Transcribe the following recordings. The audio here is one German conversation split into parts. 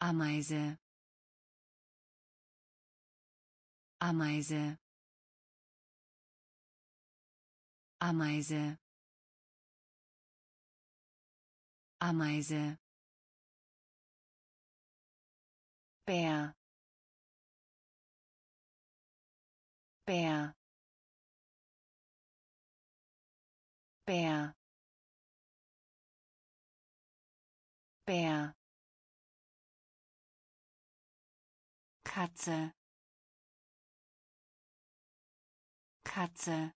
Ameise, Ameise, Ameise, Ameise, Bär, Bär, Bär, Bär, Katze, Katze,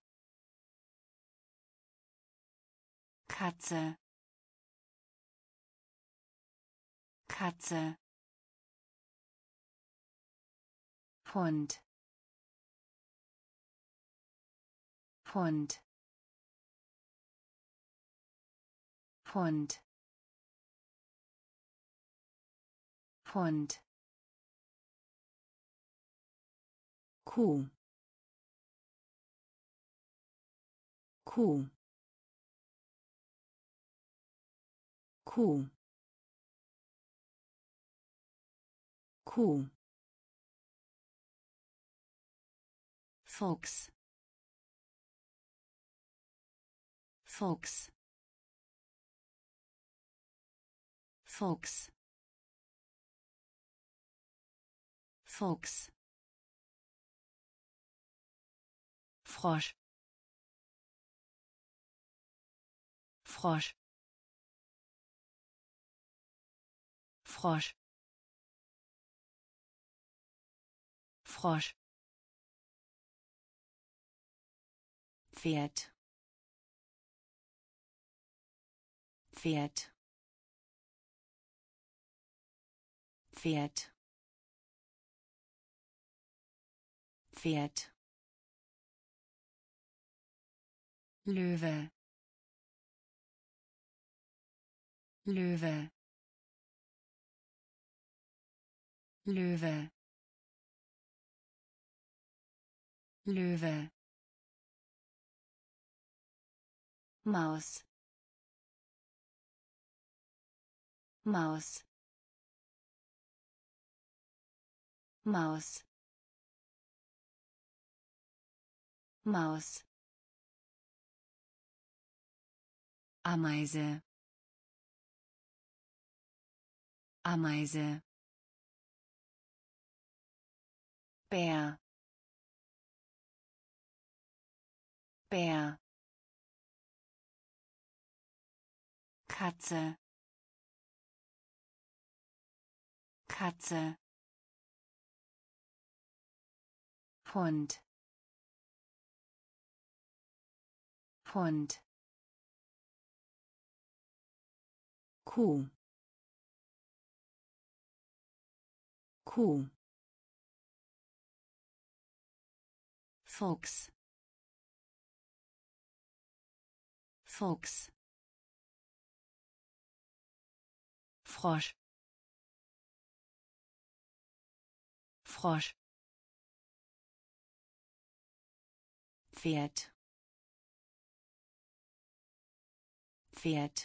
Katze, Katze, Hund, Hund, Hund, Hund, Kuh, Kuh, Kuh, Kuh, Fuchs, Fuchs, Fuchs, Fuchs, Frosch, Frosch, Frosch, Frosch, Pferd, Pferd, Pferd, Pferd, Löwe, Löwe, Löwe, Löwe, Maus, Maus, Maus, Maus, Ameise, Ameise, Bär, Bär, Katze, Katze, Hund, Hund, Kuh, Kuh, Fuchs, Fuchs, Frosch, Frosch, Pferd, Pferd,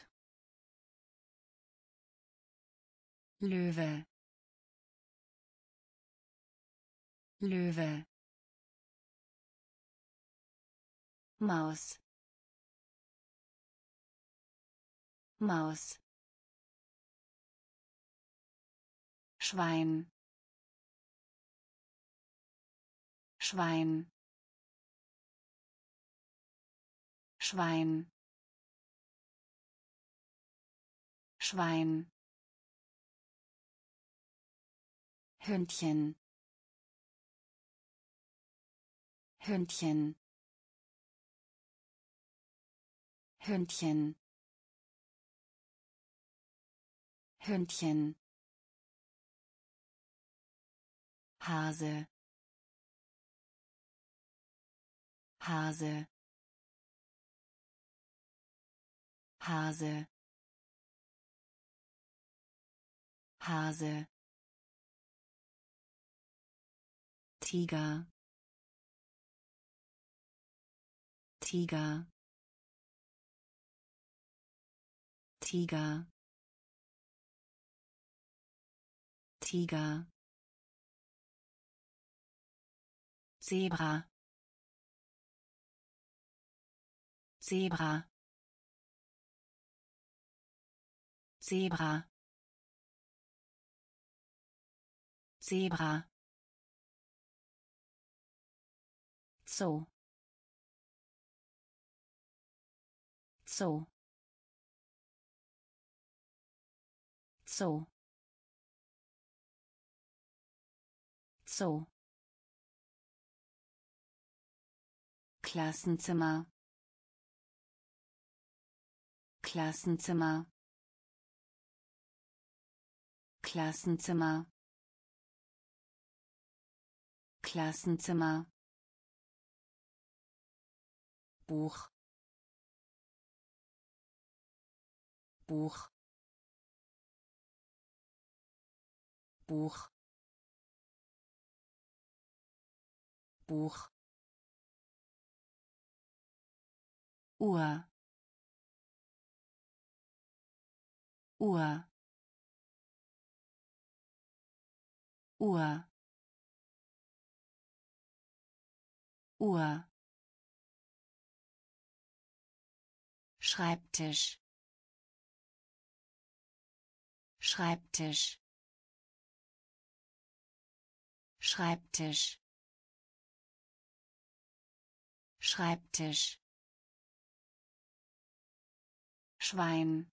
Löwe, Löwe, Maus, Maus, Schwein, Schwein, Schwein, Schwein, Hündchen, Hündchen, Hündchen, Hündchen, Hase, Hase, Hase, Hase, Tiger, Tiger, Tiger, Tiger, Zebra, Zebra, Zebra, Zebra, Zoo, Zoo, Zoo, Zoo, Klassenzimmer, Klassenzimmer, Klassenzimmer, Klassenzimmer, Buch, Buch, Buch, Buch, Uhr, Uhr, Uhr, Uhr, Schreibtisch, Schreibtisch, Schreibtisch, Schreibtisch, Schwein,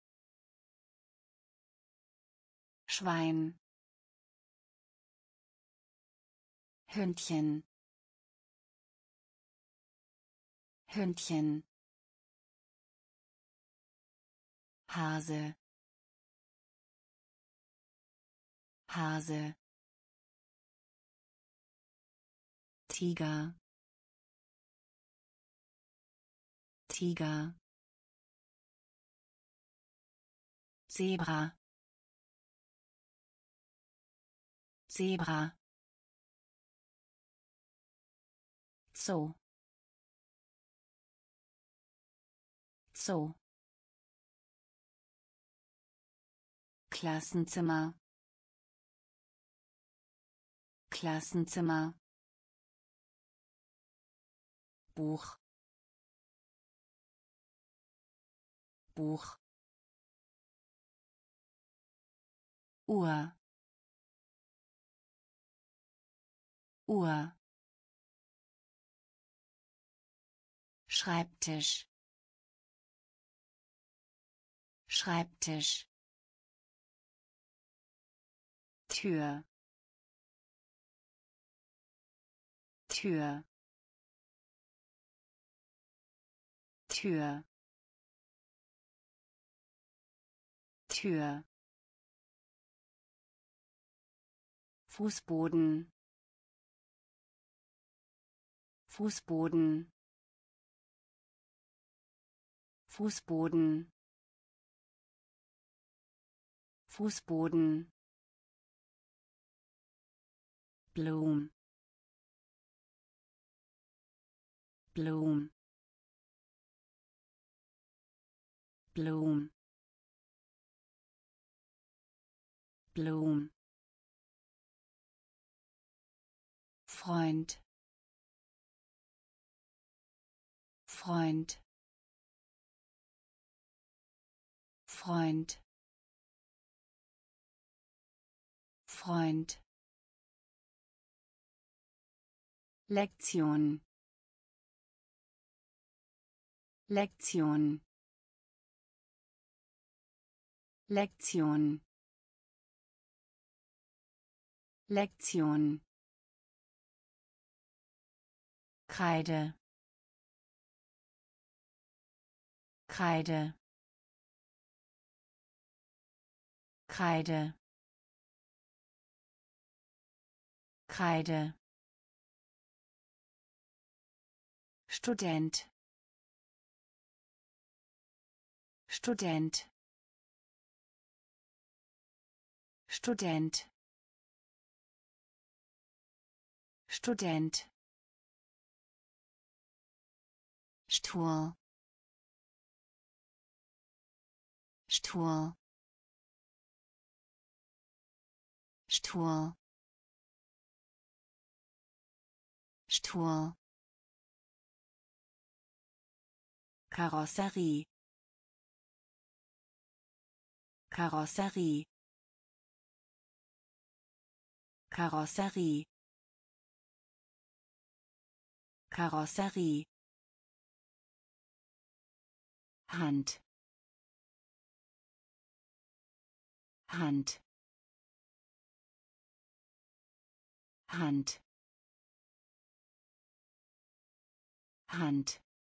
Schwein, Hündchen, Hündchen, Hase, Hase, Tiger, Tiger, Zebra, Zebra, Zoo, Zoo, Klassenzimmer, Klassenzimmer, Buch, Buch, Uhr, Uhr, Schreibtisch, Schreibtisch, Tür, Tür, Tür, Tür, Fußboden, Fußboden, Fußboden, Fußboden, Bloom, Bloom, Bloom, Bloom, Freund, Freund, Freund, Freund, Lektion, Lektion, Lektion, Lektion, Kreide, Kreide, Kreide, Kreide, Student, Student, Student, Student, Stuhl, Stuhl, Stuhl, Stuhl, Karosserie, Karosserie, Karosserie, Karosserie, Hand, Hand, Hand, Hand,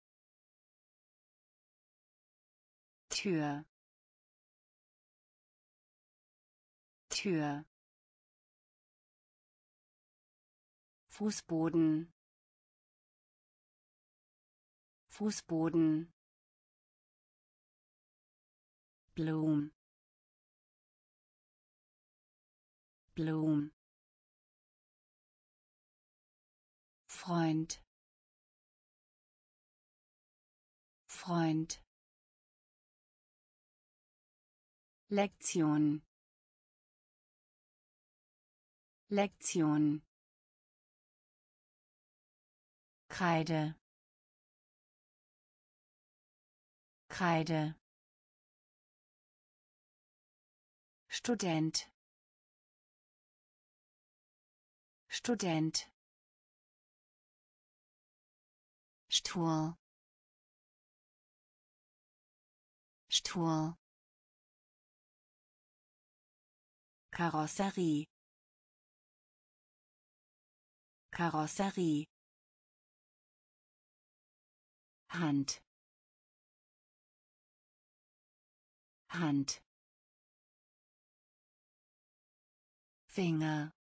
Tür, Tür, Fußboden, Fußboden, Bloom, Bloom, Freund, Freund, Lektion, Lektion, Kreide, Kreide, Student, Student, Stuhl, Stuhl, Karosserie, Karosserie, Hand, Hand, Finger,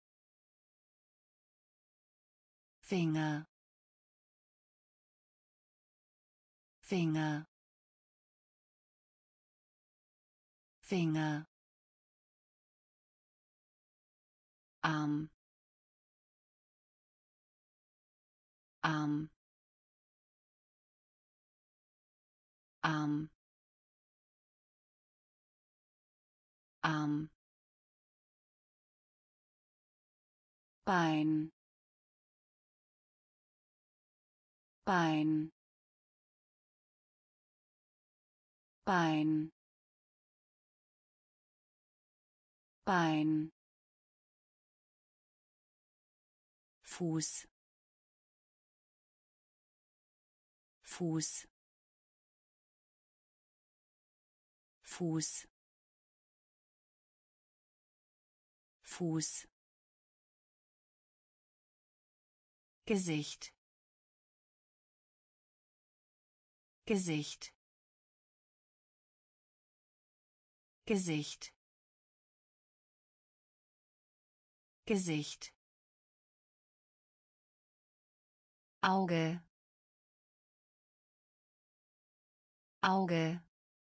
Finger, Finger, Finger, Arm, Arm, Arm, Arm, Bein, Bein, Bein, Bein, Fuß, Fuß, Fuß, Fuß, Gesicht, Gesicht, Gesicht, Gesicht, Auge, Auge,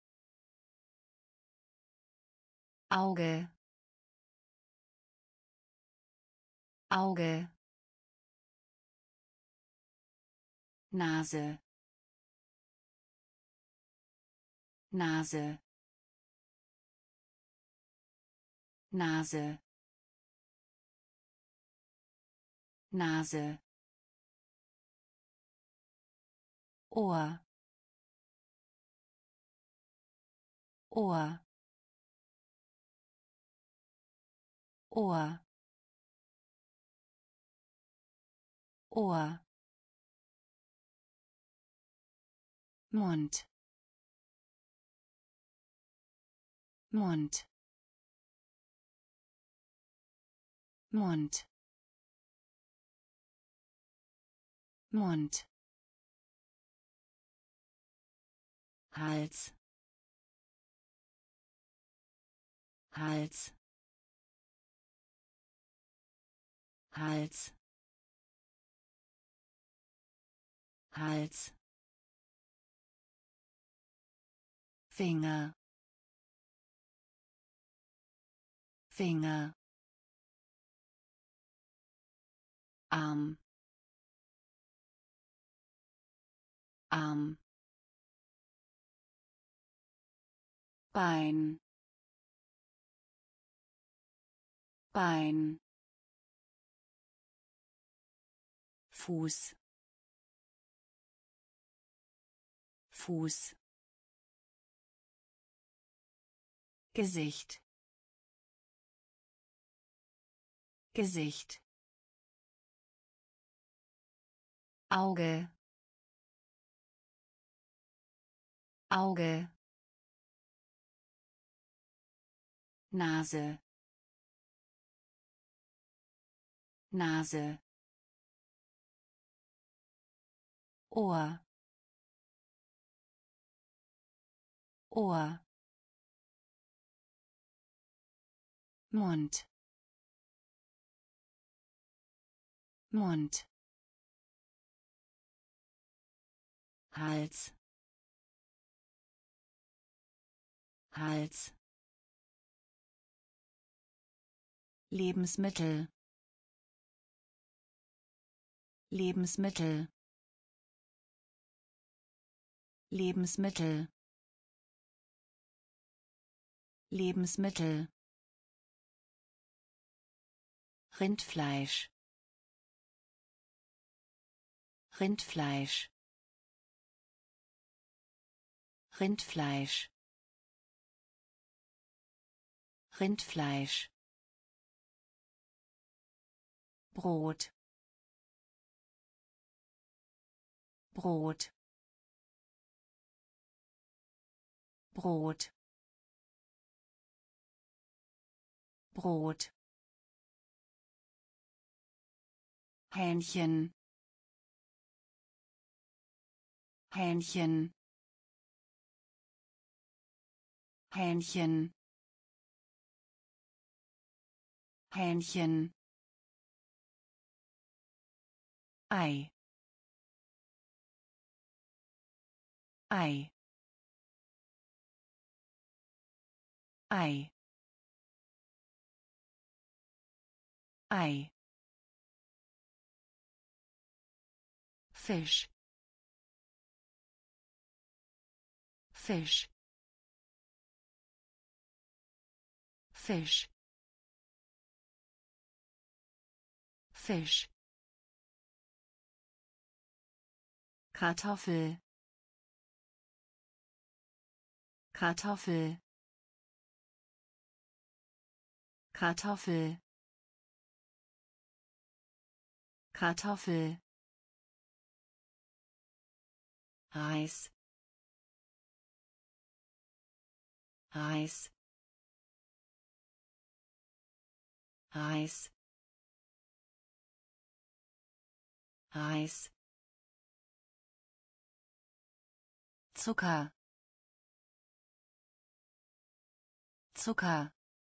Auge, Auge, Nase, Nase, Nase, Nase, Ohr, Ohr, Ohr, Ohr, Mund, Mund, Mund, Mund, Hals, Hals, Hals, Hals, Finger, Finger, Arm, Arm, Bein, Bein, Fuß, Fuß, Gesicht, Gesicht, Auge, Auge, Nase, Nase, Ohr, Ohr, Mund, Mund, Hals, Hals, Lebensmittel, Lebensmittel, Lebensmittel, Lebensmittel, Rindfleisch, Rindfleisch, Rindfleisch, Rindfleisch, Brot, Brot, Brot, Brot, Hähnchen, Hähnchen, Hähnchen, Hähnchen, Ei, Ei, Ei, Ei, Fisch, Fisch, Fisch, Fisch, Kartoffel, Kartoffel, Kartoffel, Kartoffel, Reis, Reis, Reis, Reis, Zucker, Zucker,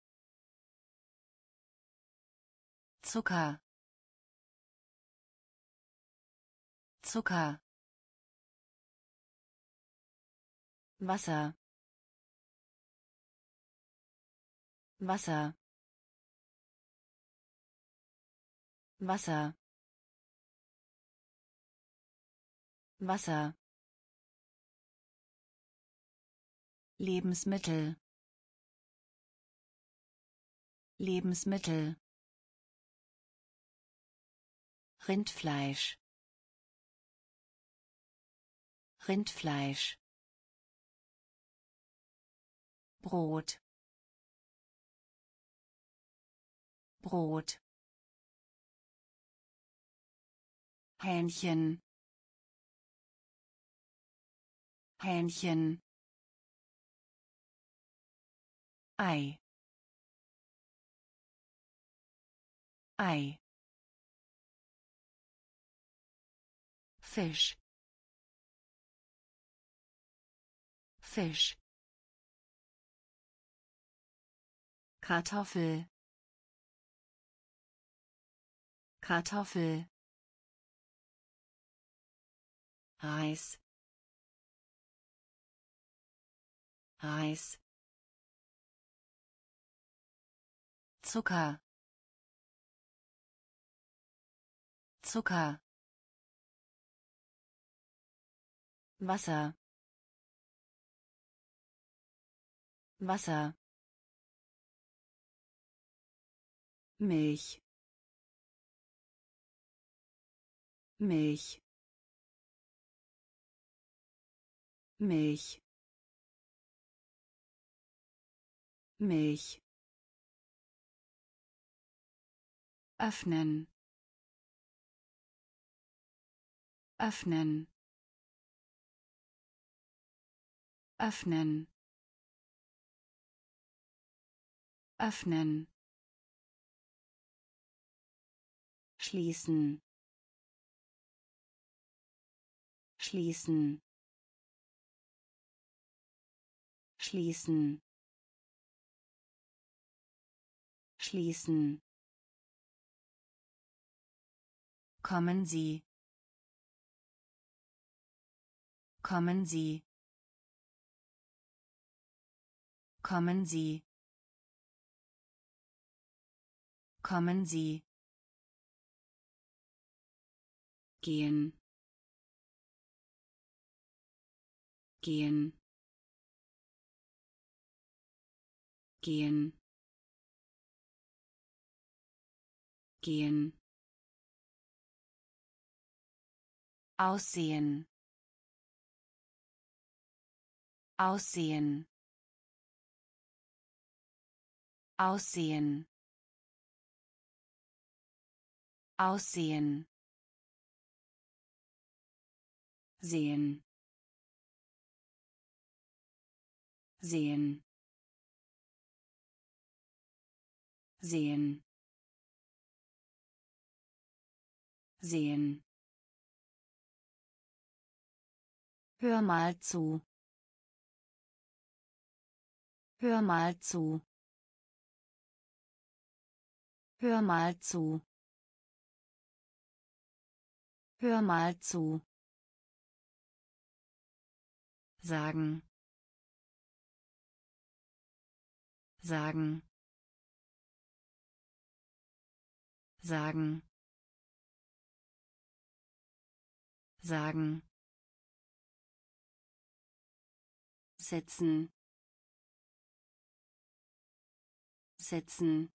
Zucker, Zucker, Wasser, Wasser, Wasser, Wasser, Lebensmittel, Lebensmittel, Rindfleisch, Rindfleisch, Brot, Brot, Hähnchen, Hähnchen, Ei, Ei, Fisch, Fisch, Kartoffel, Kartoffel, Reis, Reis, Zucker, Zucker, Wasser, Wasser, Milch, Milch, Milch, Milch, öffnen, öffnen, öffnen, öffnen, schließen, schließen, schließen, schließen. Kommen Sie, kommen Sie, kommen Sie, kommen Sie. Gehen, gehen, gehen, gehen. Aussehen, aussehen, aussehen, aussehen. Sehen, sehen, sehen, sehen. Hör mal zu, hör mal zu, hör mal zu, hör mal zu. Sagen, sagen, sagen, sagen. Setzen, setzen,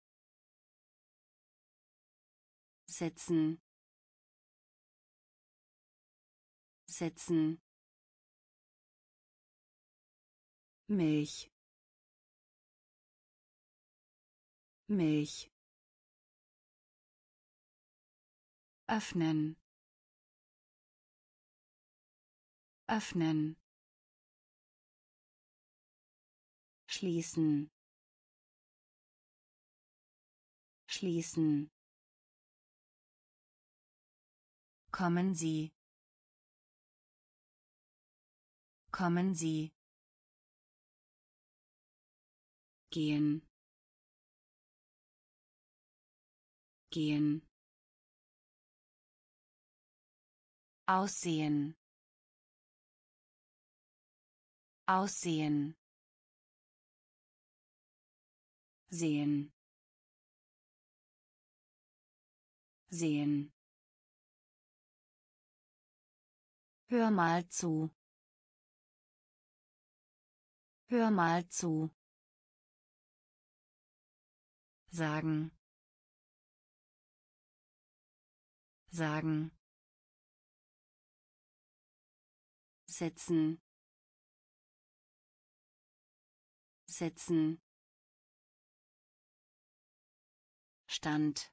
setzen, setzen. Milch, Milch, öffnen, öffnen, schließen, schließen. Kommen Sie, kommen Sie. Gehen, gehen. Aussehen, aussehen. Sehen, sehen. Hör mal zu, hör mal zu. Sagen, sagen. Setzen, setzen. Stand,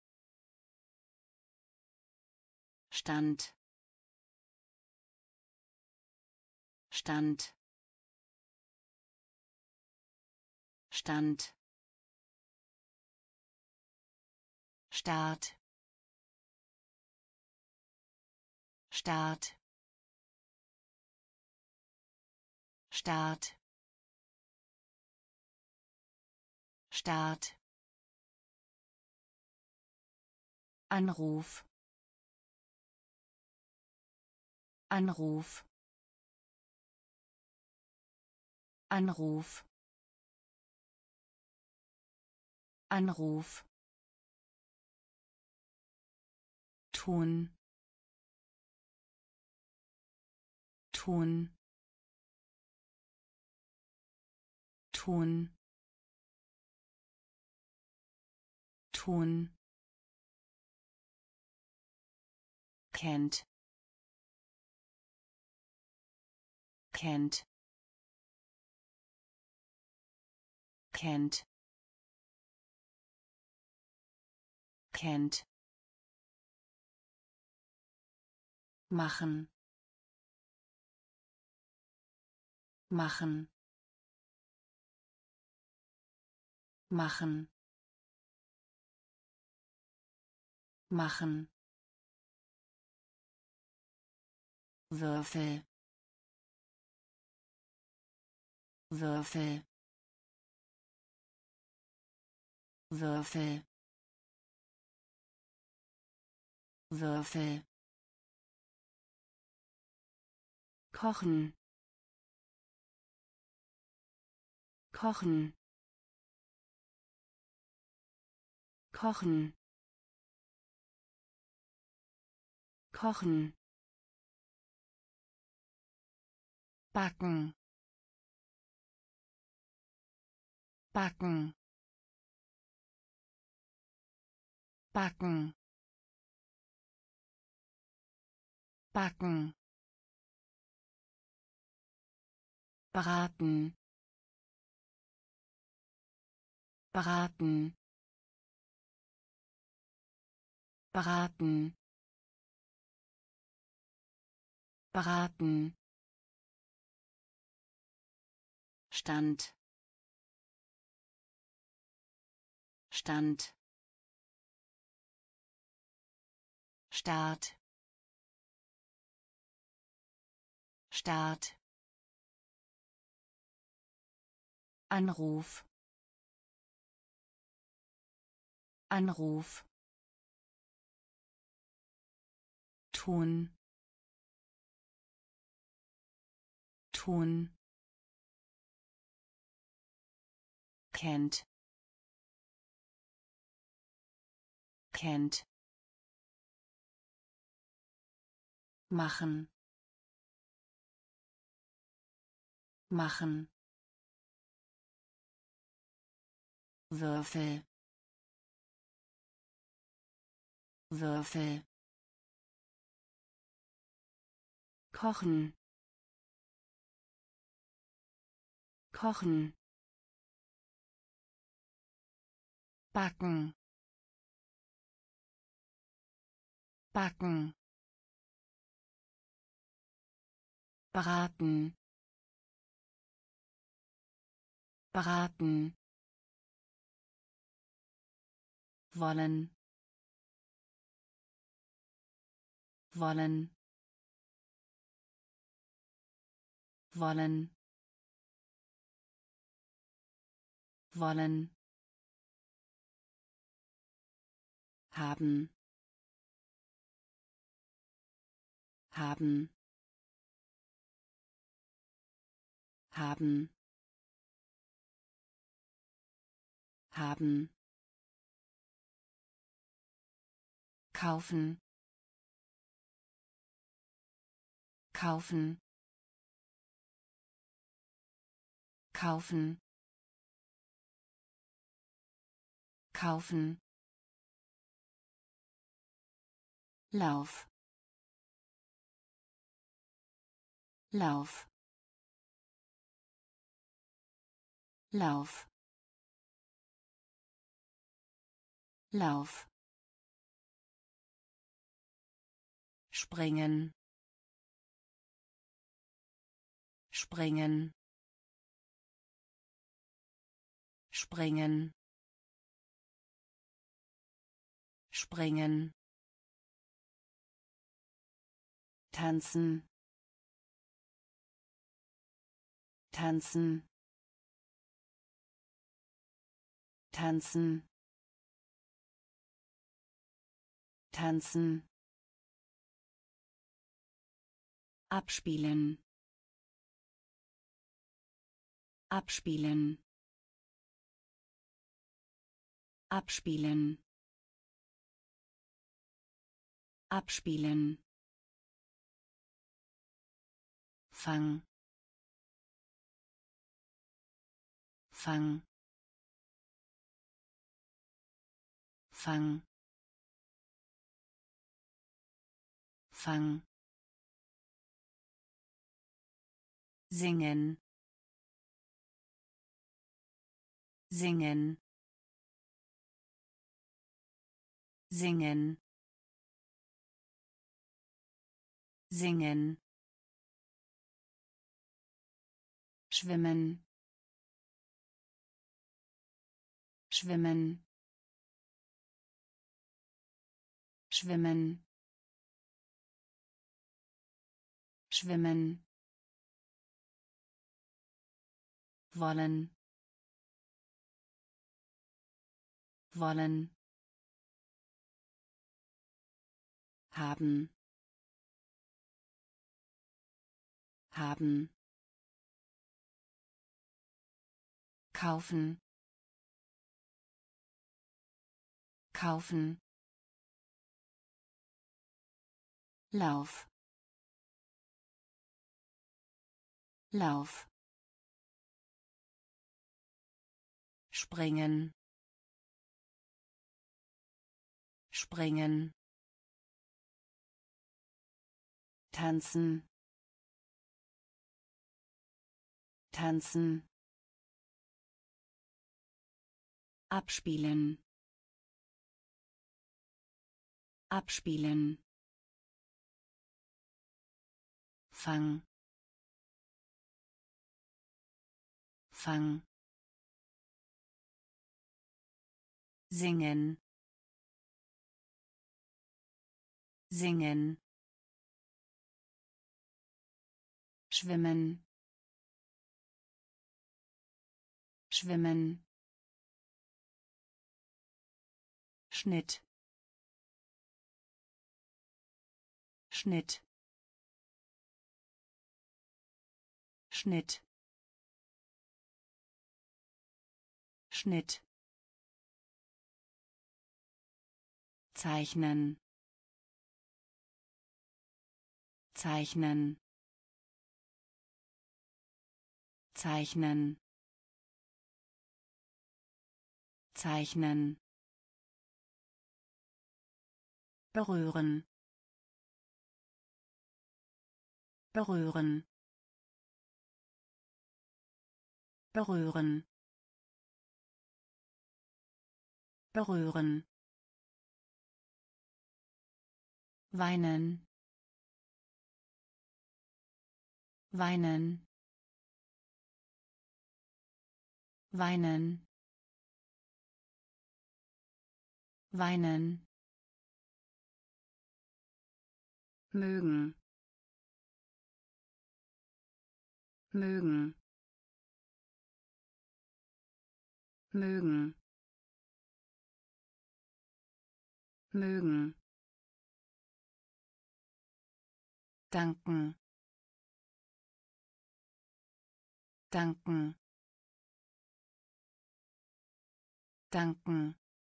stand, stand, stand. Start, Start, Start, Start. Anruf, Anruf, Anruf, Anruf. Tun, tun, tun. tun, kennt, kennt, kennt, kennt, machen, machen, machen, machen, Würfel, Würfel, Würfel, Würfel, kochen, kochen, kochen, kochen, backen, backen, backen, backen, braten, braten, braten, braten, Stand, Stand, Start, Start, Anruf, Anruf, tun, tun, kennt, kennt, machen, machen, Würfel, Würfel, kochen, kochen, backen, backen, braten, braten, wollen, wollen, wollen, wollen, haben, haben, haben, haben, kaufen, kaufen, kaufen, kaufen, Lauf, Lauf, Lauf, Lauf, springen, springen, springen, springen, tanzen, tanzen, tanzen, tanzen, abspielen, abspielen, abspielen, abspielen, fang, fang, Fang. Fang. Singen. Singen. Singen. Singen. Schwimmen. Schwimmen. Schwimmen. Schwimmen. Wollen. Wollen. Haben. Haben. Kaufen. Kaufen. Lauf. Lauf. Springen. Springen. Tanzen. Tanzen. Abspielen. Abspielen. Fang. Fang. Singen. Singen. Schwimmen. Schwimmen. Schnitt. Schnitt. Schnitt. Schnitt. Zeichnen. Zeichnen. Zeichnen. Zeichnen. Berühren. Berühren. Berühren. Berühren. Weinen. Weinen. Weinen. Weinen. Mögen. Mögen. Mögen. Mögen. Danken. Danken. Danken.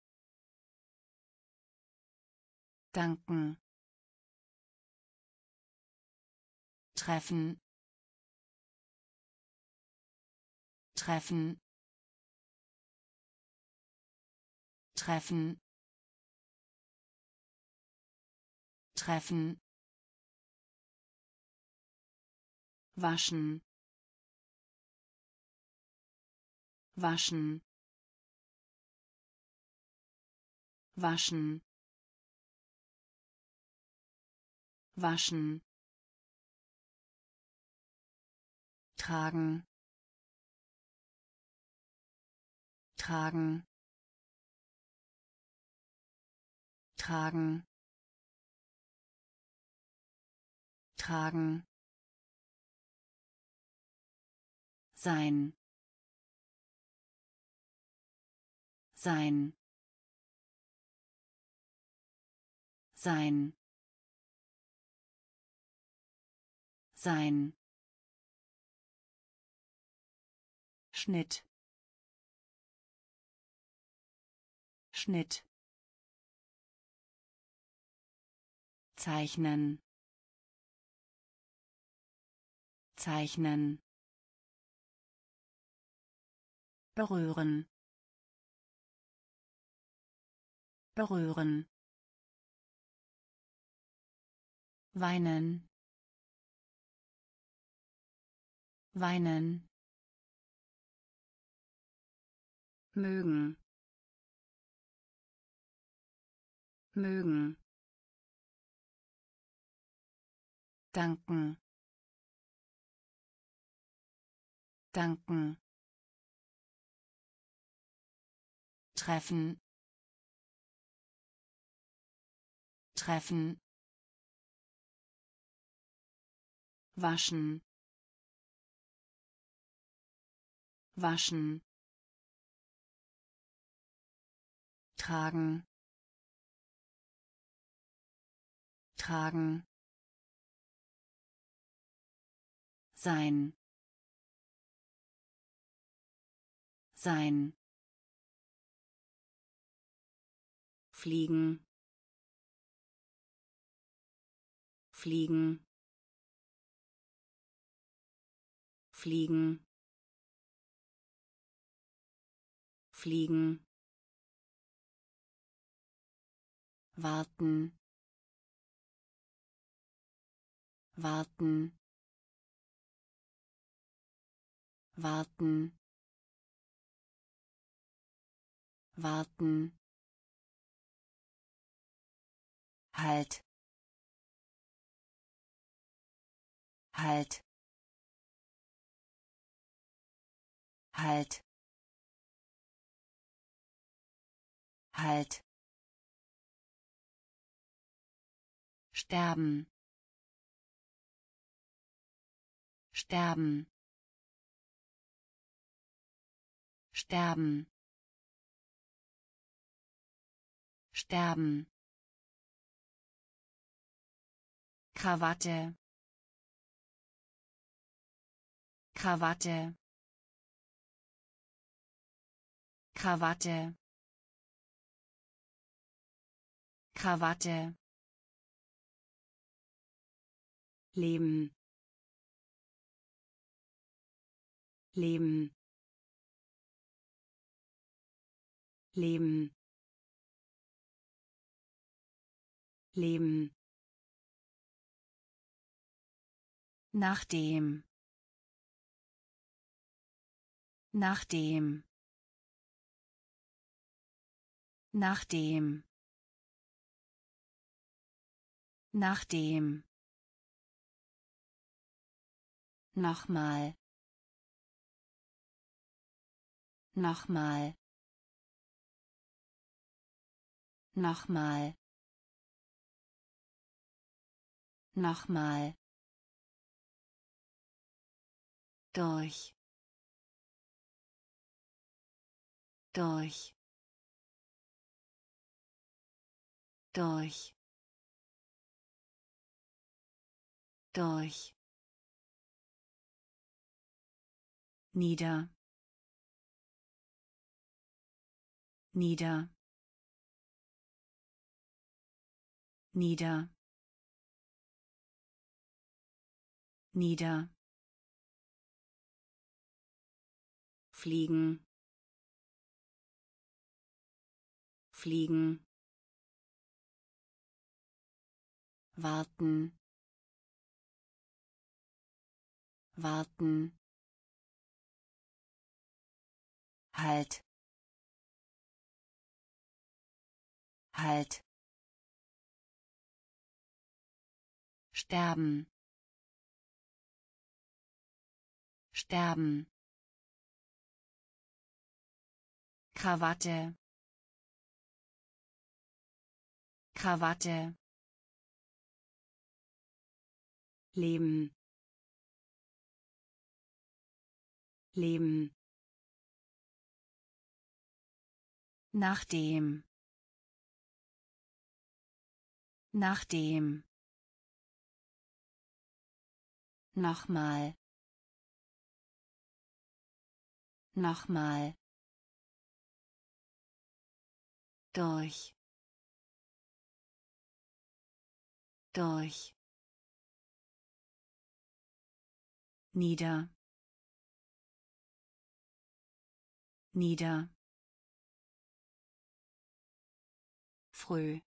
Danken. Treffen. Treffen. Treffen. Treffen. Waschen. Waschen. Waschen. Waschen. Tragen. Tragen. Tragen. Tragen. Sein. Sein. Sein. Sein. Schnitt. Schnitt. Zeichnen. Zeichnen. Berühren. berühren, weinen, weinen, mögen, mögen, danken, danken, treffen, treffen, waschen, waschen, tragen, tragen, sein, sein, fliegen, fliegen, fliegen, fliegen, warten, warten, warten, warten, halt, halt, halt, halt, sterben, sterben, sterben, sterben, Krawatte, Krawatte, Krawatte, Krawatte, leben, leben, leben, leben, nachdem, nachdem, nachdem, nachdem, nochmal, nochmal, nochmal, nochmal, durch, durch, durch, durch, nieder, nieder, nieder, nieder, fliegen, fliegen, warten, warten, halt, halt, sterben, sterben, Krawatte, Krawatte, leben, leben, nachdem, nachdem, nochmal, nochmal, durch, durch, nieder, nieder, früh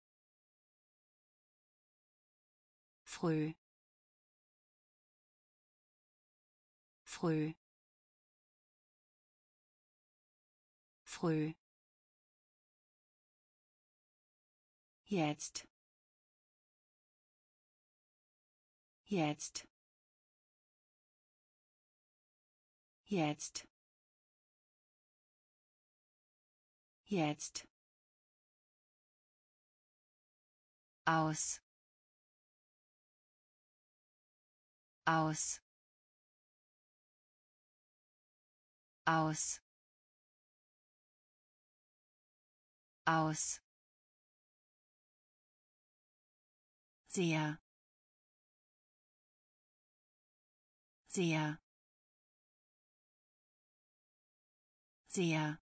früh früh früh jetzt jetzt jetzt jetzt aus aus aus aus sehr sehr sehr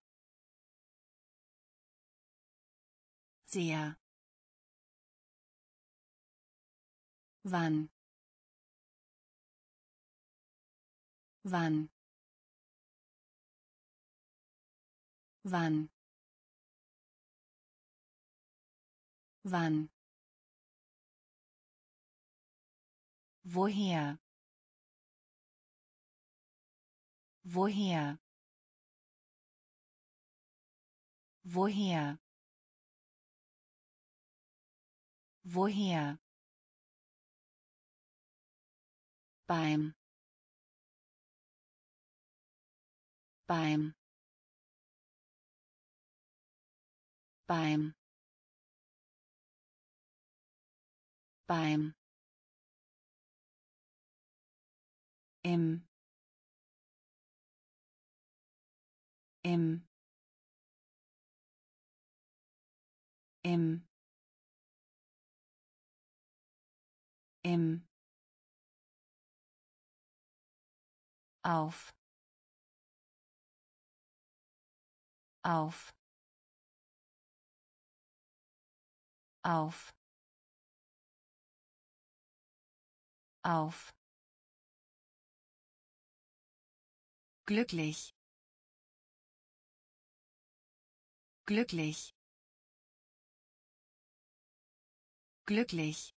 sehr wann wann wann wann woher woher woher woher beim beim beim beim im im im im auf auf auf auf glücklich glücklich glücklich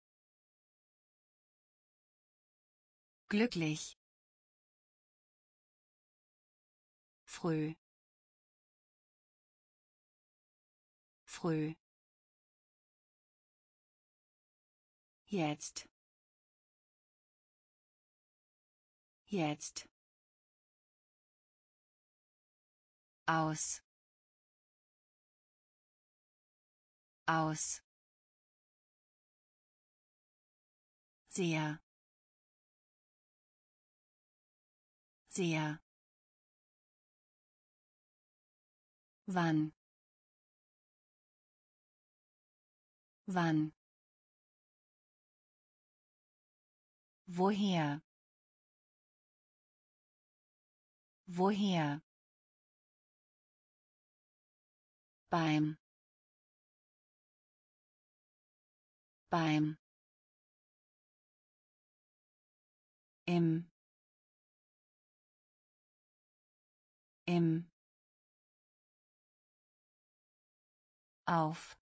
glücklich früh früh jetzt jetzt aus aus sehr sehr wann wann woher woher beim beim im im auf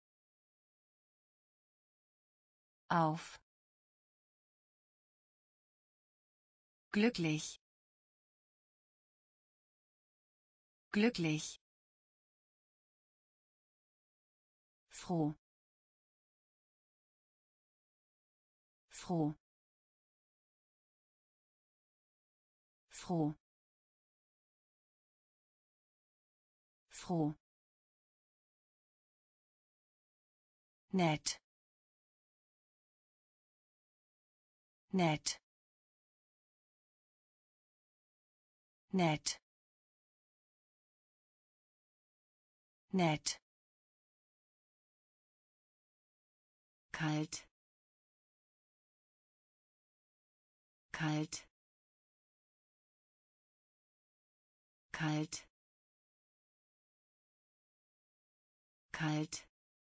auf glücklich glücklich froh froh froh froh nett nett nett nett kalt kalt kalt kalt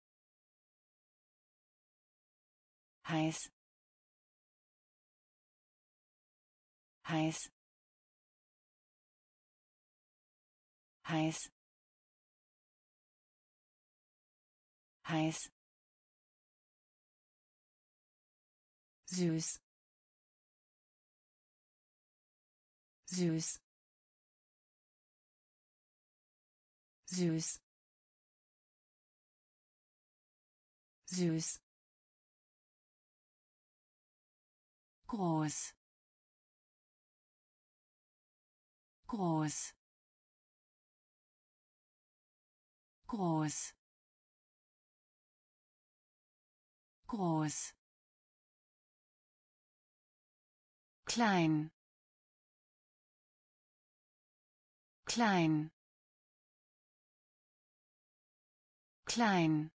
heiß heiß heiß heiß, süß, süß, süß, süß, groß, groß, groß, groß, klein, klein, klein,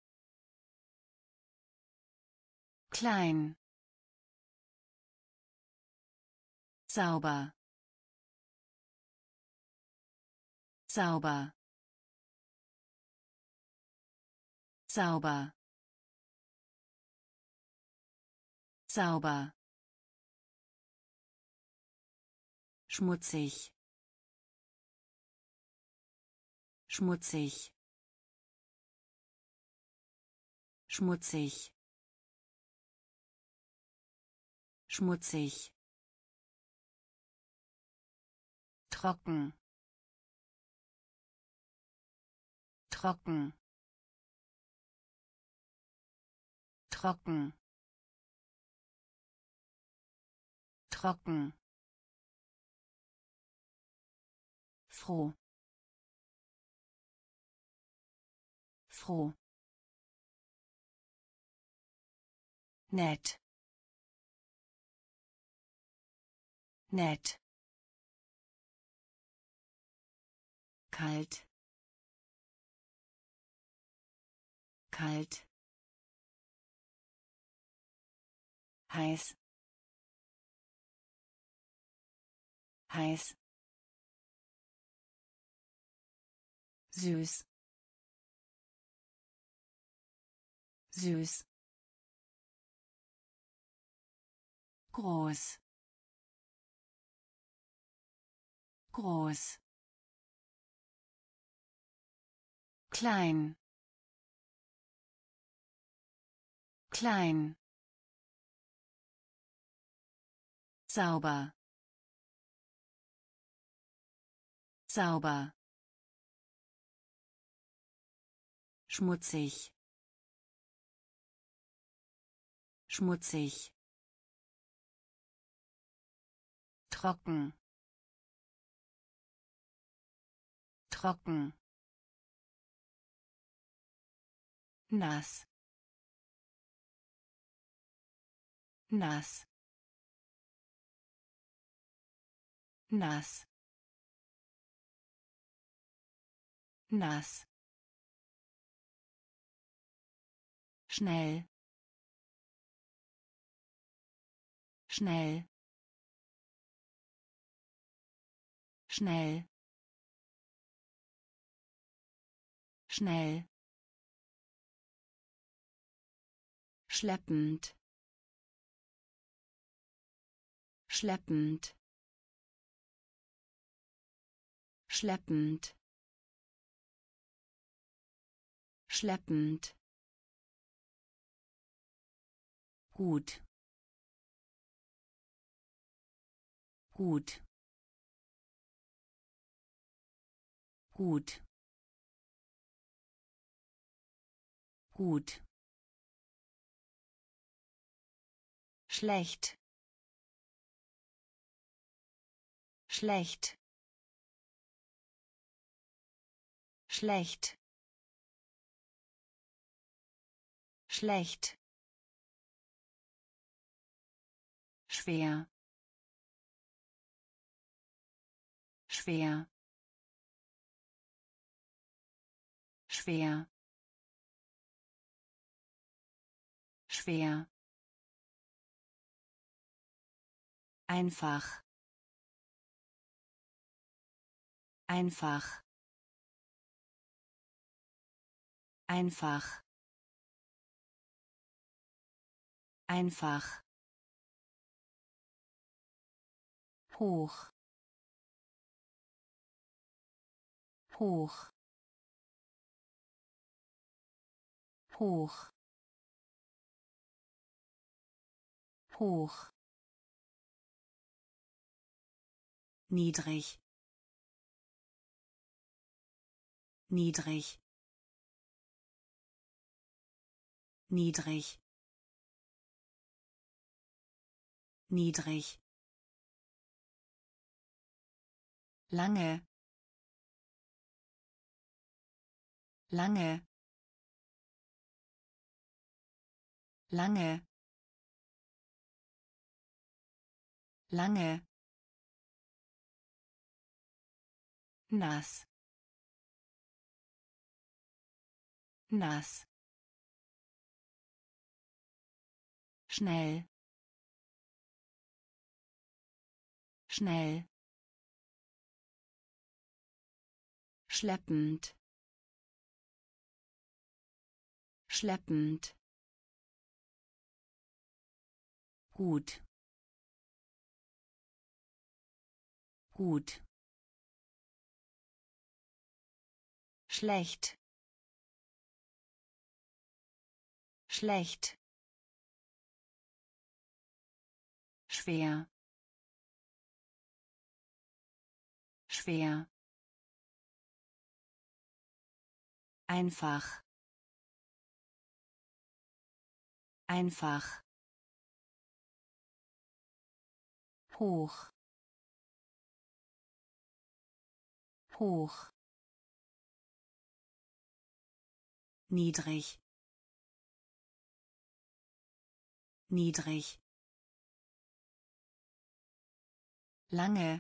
klein, sauber, sauber, sauber, sauber, schmutzig, schmutzig, schmutzig, schmutzig, trocken, trocken, trocken, trocken, froh, froh, nett, nett, kalt, kalt, heiß, heiß, süß, süß, groß, groß, klein, klein, sauber, sauber, schmutzig, schmutzig, trocken, trocken, nass, nass, nass, nass, schnell, schnell, schnell, schnell, schleppend, schleppend, schleppend, schleppend, gut, gut, gut, gut, schlecht, schlecht, schlecht, schlecht, schwer, schwer, schwer, schwer, einfach, einfach, einfach, einfach, hoch, hoch, hoch, hoch, niedrig, niedrig, niedrig, niedrig, lange, lange, lange, lange, nass, nass, schnell, schnell, schleppend, schleppend, gut, gut, schlecht, schlecht, schwer, schwer, einfach, einfach, hoch, hoch, niedrig, niedrig, lange,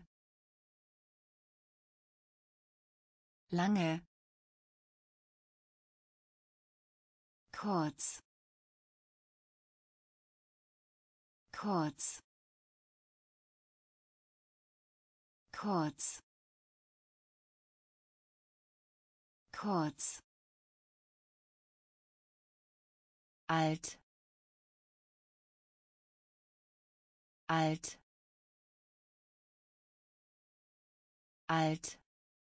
lange, kurz, kurz, kurz, kurz, alt, alt, alt,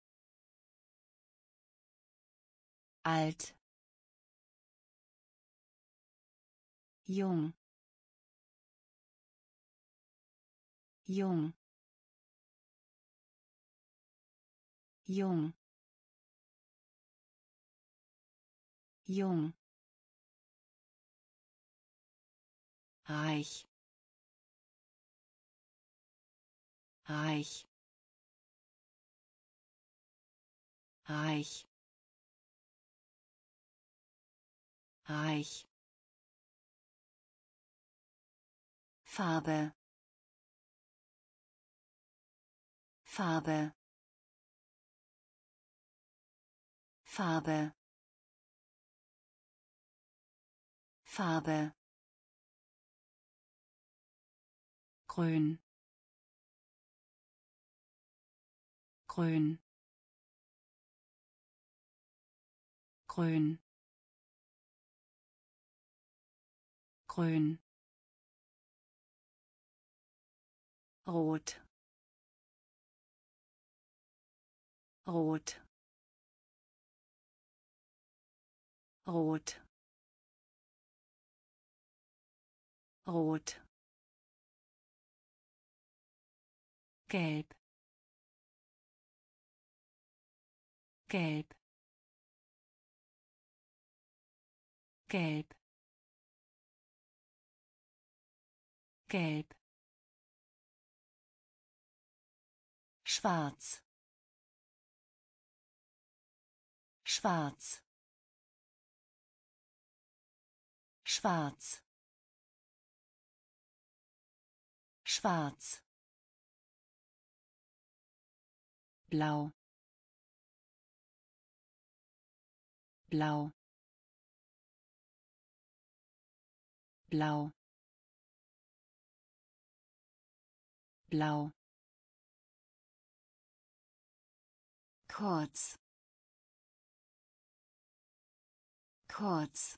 alt, jung, jung, jung, jung, reich, reich, reich, reich, Farbe, Farbe, Farbe, Farbe, grün, grün, grün, grün, rot, rot, rot, rot, gelb, gelb, gelb, gelb, schwarz, schwarz, schwarz, schwarz, blau, blau, blau, blau, kurz, kurz,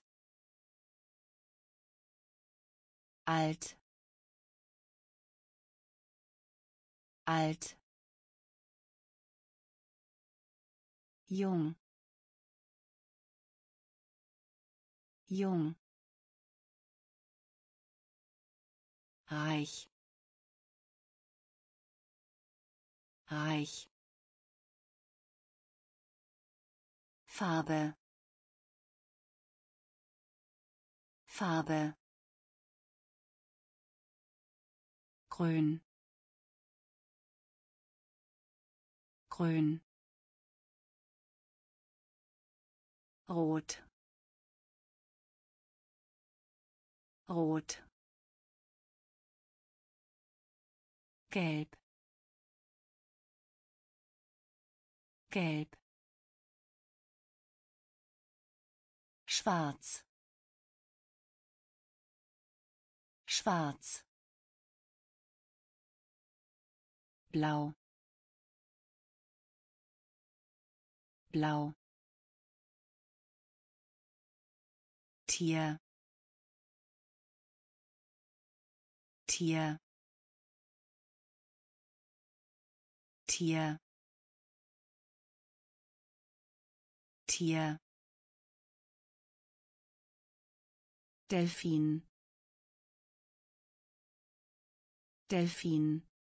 alt, alt, jung, jung, reich, reich, Farbe, Farbe, grün, grün, rot, rot, gelb, gelb, schwarz, schwarz, blau, blau, Tier, Tier, Tier, Tier, Delfin, Delfin,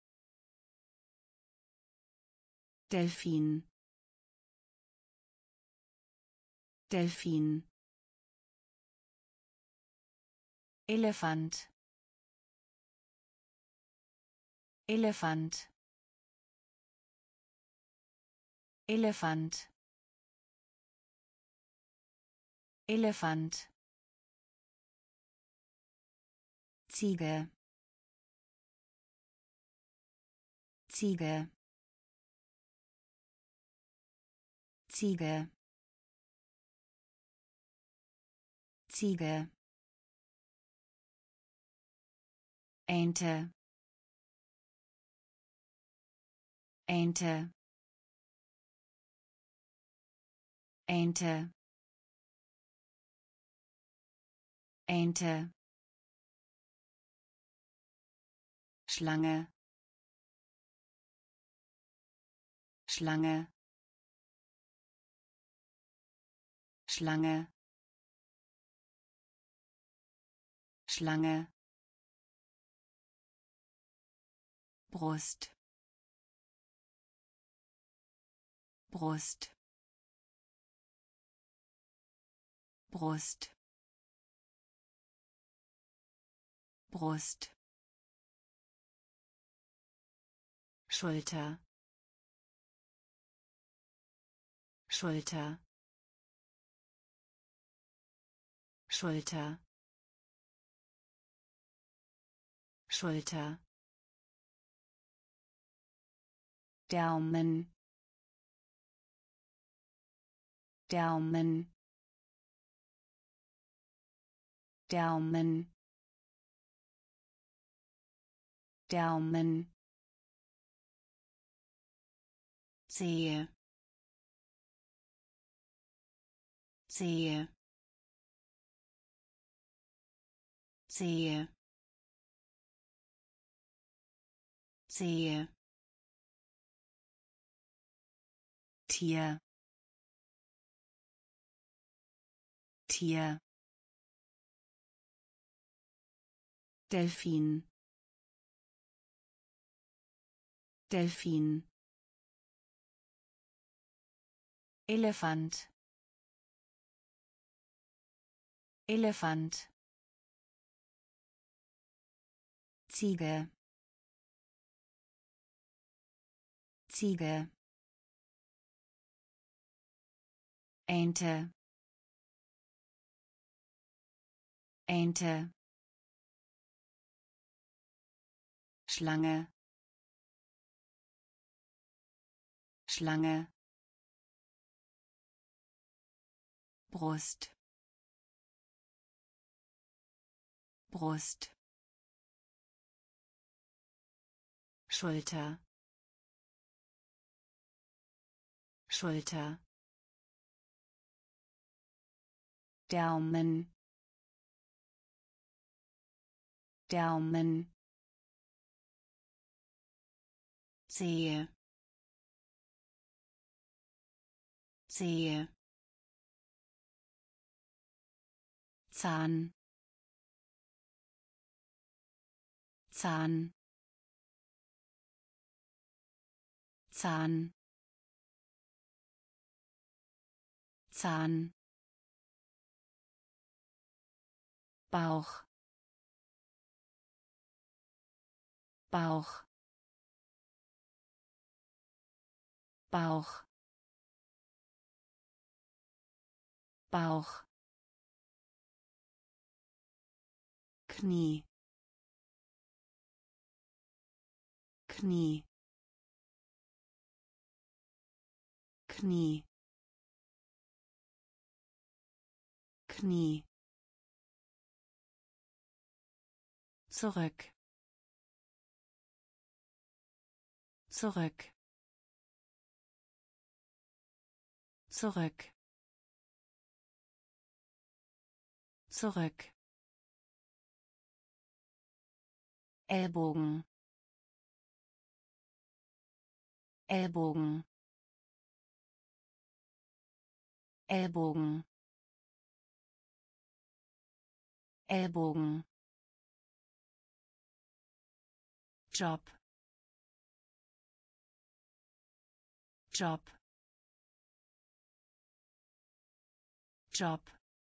Delfin, Delfin, Elefant, Elefant, Elefant, Elefant, Ziege, Ziege, Ziege, Ziege, Ente, Ente, Ente, Ente, Schlange, Schlange, Schlange, Schlange, Brust, Brust, Brust, Brust, Schulter, Schulter, Schulter, Schulter, Daumen, Daumen, Daumen, Daumen, Zehe, Zehe, Zehe, Zehe, Tier, Tier, Delfin, Delfin, Elefant, Elefant, Ziege, Ziege, Ente, Ente, Schlange, Schlange, Brust, Brust, Schulter, Schulter, Daumen, Daumen, Zehe, Zehe, Zahn, Zahn, Zahn, Zahn, Bauch, Bauch, Bauch, Bauch, Knie, Knie, Knie, Knie, zurück, zurück, zurück, zurück, Ellbogen, Ellbogen, Ellbogen, Ellbogen, Job, Job, Job,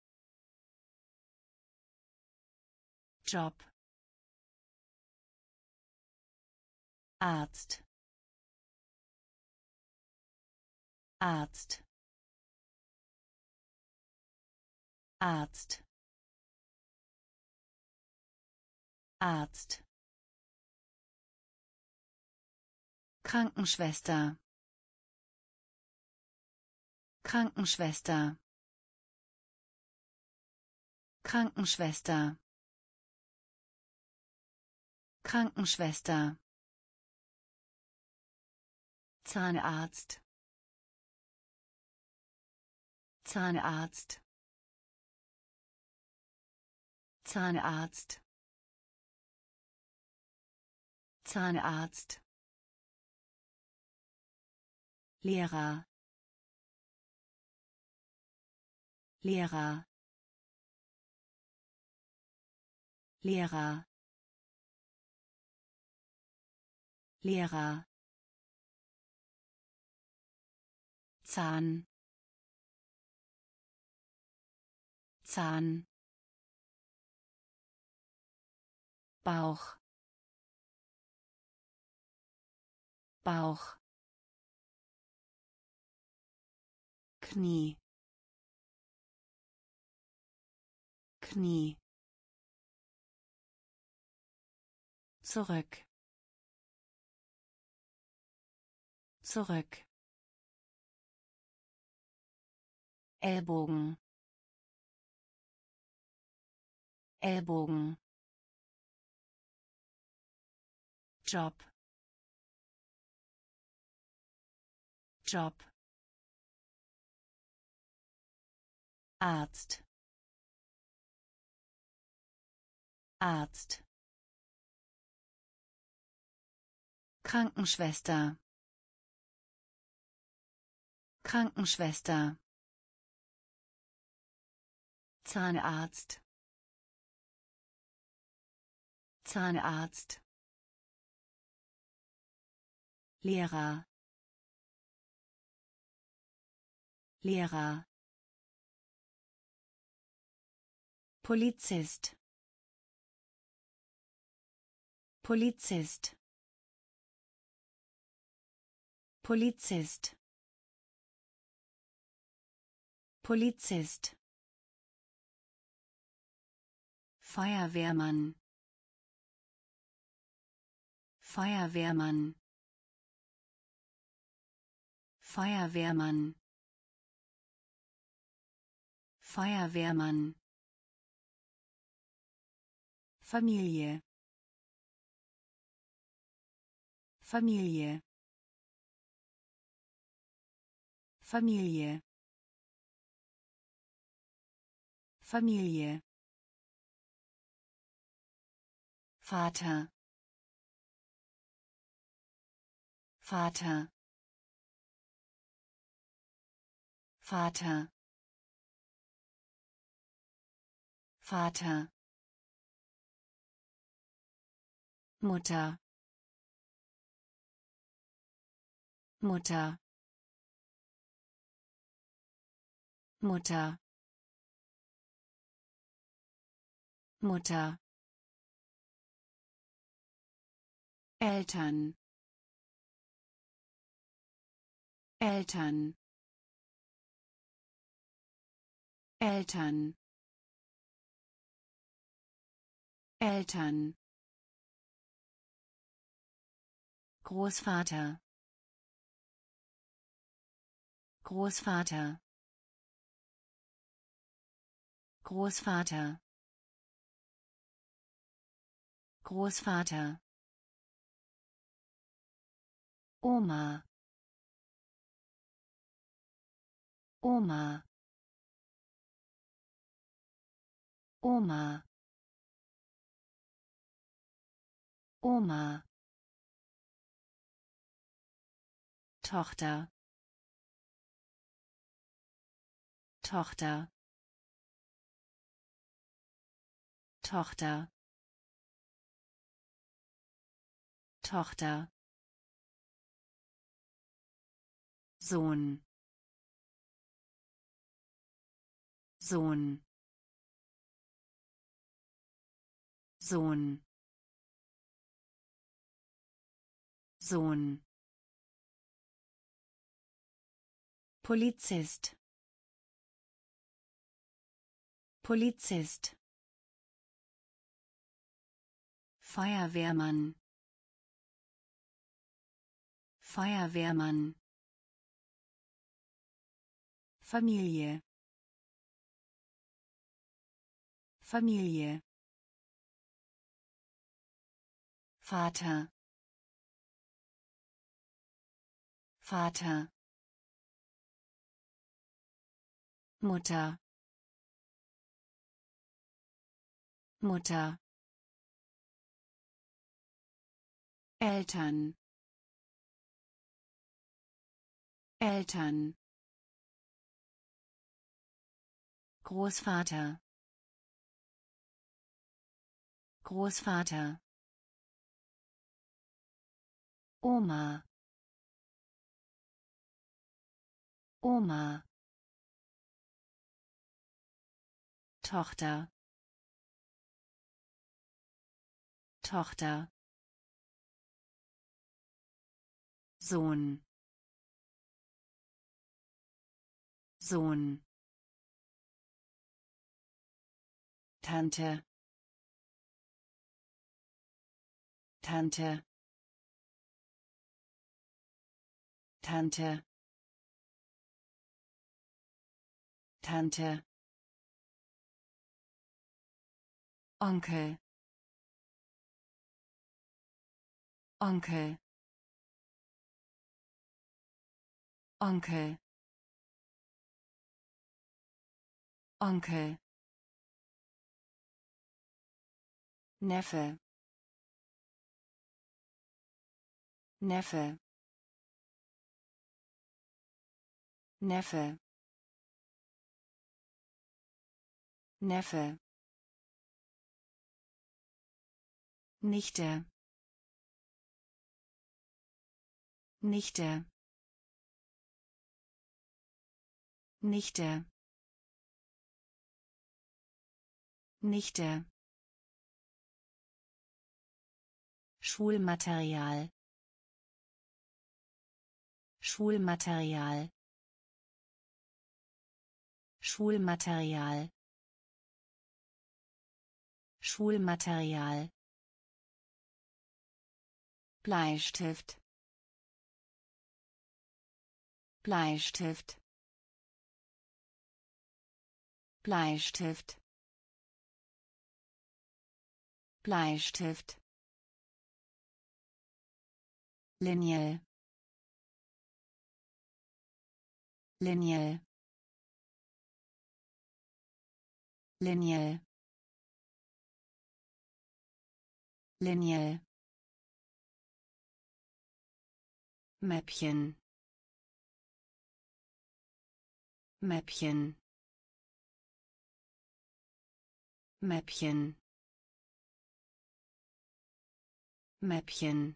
Job, Arzt, Arzt, Arzt, Arzt, Krankenschwester, Krankenschwester, Krankenschwester, Krankenschwester, Zahnarzt, Zahnarzt, Zahnarzt, Zahnarzt, Lehrer, Lehrer, Lehrer, Lehrer, Zahn, Zahn, Bauch, Bauch, Knie, Knie, zurück, zurück, Ellbogen, Ellbogen, Job, Job, Arzt, Arzt, Krankenschwester, Krankenschwester, Zahnarzt, Zahnarzt, Lehrer, Lehrer, Polizist, Polizist, Polizist, Polizist, Feuerwehrmann, Feuerwehrmann, Feuerwehrmann, Feuerwehrmann, Familie, Familie, Familie, Familie, Vater, Vater, Vater, Vater, Mutter, Mutter, Mutter, Mutter, Eltern, Eltern, Eltern, Eltern, Großvater, Großvater, Großvater, Großvater, Oma, Oma, Oma, Oma, Tochter, Tochter, Tochter, Tochter, Sohn, Sohn, Sohn, Sohn, Polizist, Polizist, Feuerwehrmann, Feuerwehrmann, Familie, Familie, Vater, Vater, Mutter, Mutter, Eltern, Eltern, Großvater, Großvater, Oma, Oma, Tochter, Tochter, Sohn, Sohn, Tante, Tante, Tante, Tante, Onkel, Onkel, Onkel, Onkel, Neffe, Neffe, Neffe, Neffe, Nichte, Nichte, Nichte, Nichte, Schulmaterial, Schulmaterial, Schulmaterial, Schulmaterial, Bleistift, Bleistift, Bleistift, Bleistift, Linie, Linie, Linie, Linie, Mäppchen, Mäppchen, Mäppchen, Mäppchen,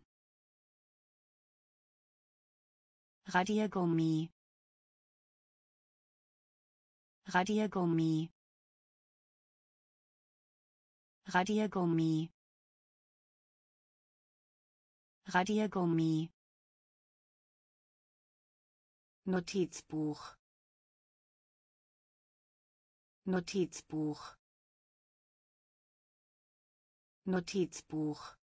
Radiergummi, Radiergummi, Radiergummi, Radiergummi, Notizbuch, Notizbuch, Notizbuch,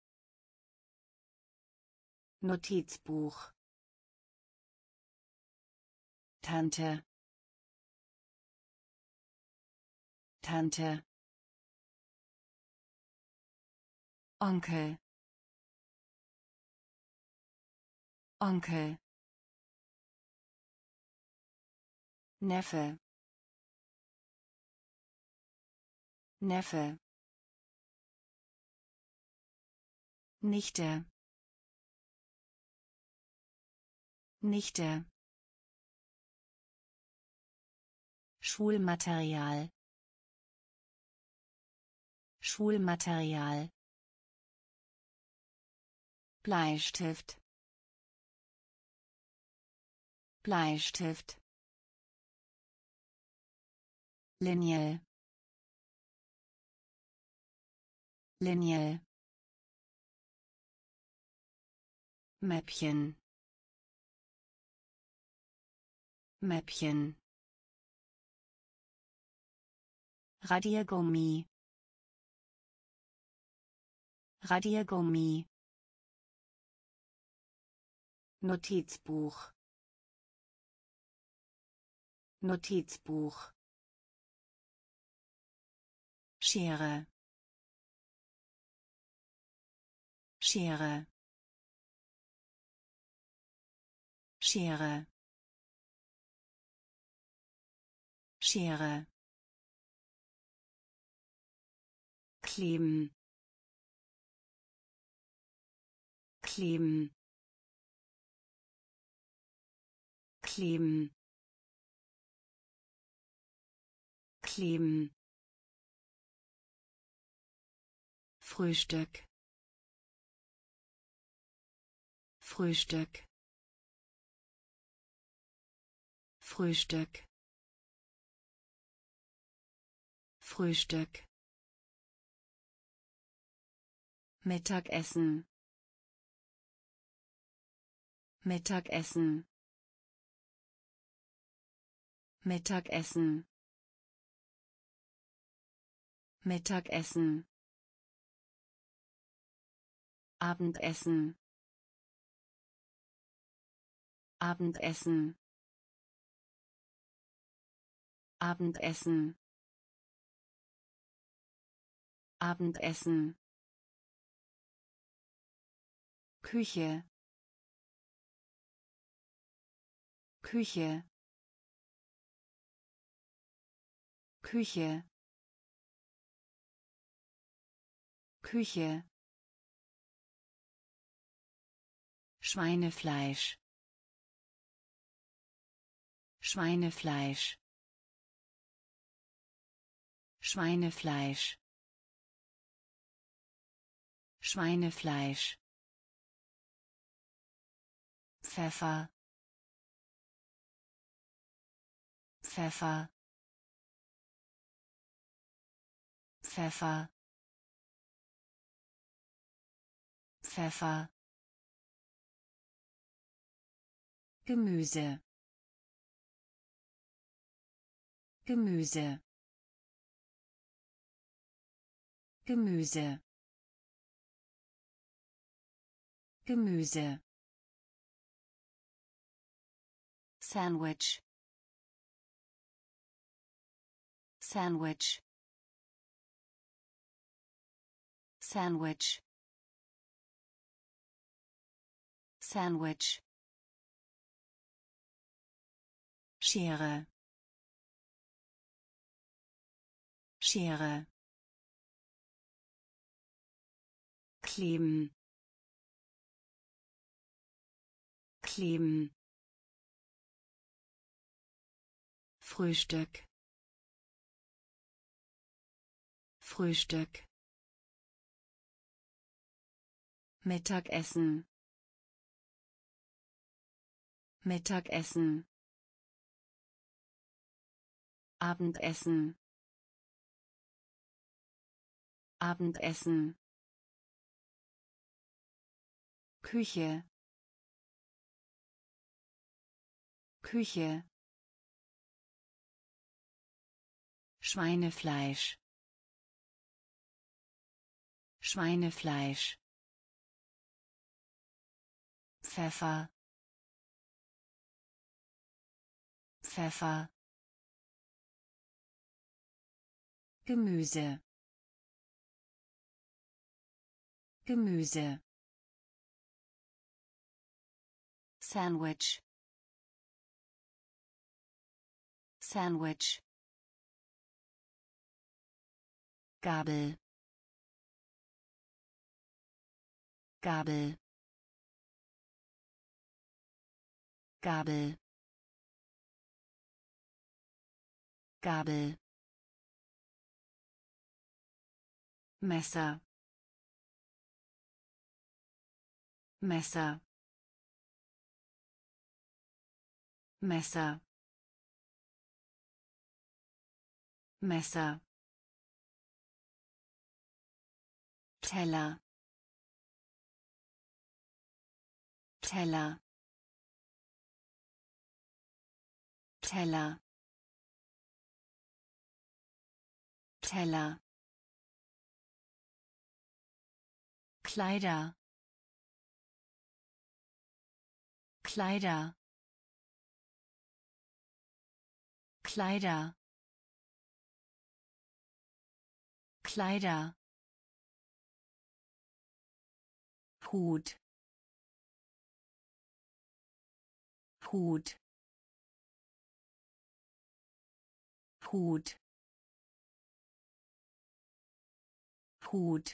Notizbuch, Tante, Tante, Onkel, Onkel, Neffe, Neffe, Nichte, Nichte, Schulmaterial, Schulmaterial, Bleistift, Bleistift, Linie, Linie, Mäppchen, Mäppchen, Radiergummi, Radiergummi, Notizbuch, Notizbuch, Schere, Schere, Schere, Schere, kleben, kleben, kleben, kleben, Frühstück, Frühstück, Frühstück, Frühstück, Mittagessen, Mittagessen, Mittagessen, Mittagessen, Abendessen, Abendessen, Abendessen, Abendessen, Küche, Küche, Küche, Küche, Schweinefleisch, Schweinefleisch, Schweinefleisch, Schweinefleisch, Pfeffer, Pfeffer, Pfeffer, Pfeffer, Gemüse, Gemüse, Gemüse, Gemüse, Sandwich, Sandwich, Sandwich, Sandwich, Schere, Schere, kleben, kleben, Frühstück, Frühstück. Mittagessen. Mittagessen. Abendessen. Abendessen. Küche. Küche. Schweinefleisch. Schweinefleisch. Pfeffer. Pfeffer. Gemüse. Gemüse. Sandwich. Sandwich. Gabel. Gabel. Gabel. Gabel. Messer. Messer. Messer. Messer. Teller. Teller. Teller. Teller. Kleider. Kleider. Kleider. Kleider. Hut. Hut. Hut. Hut.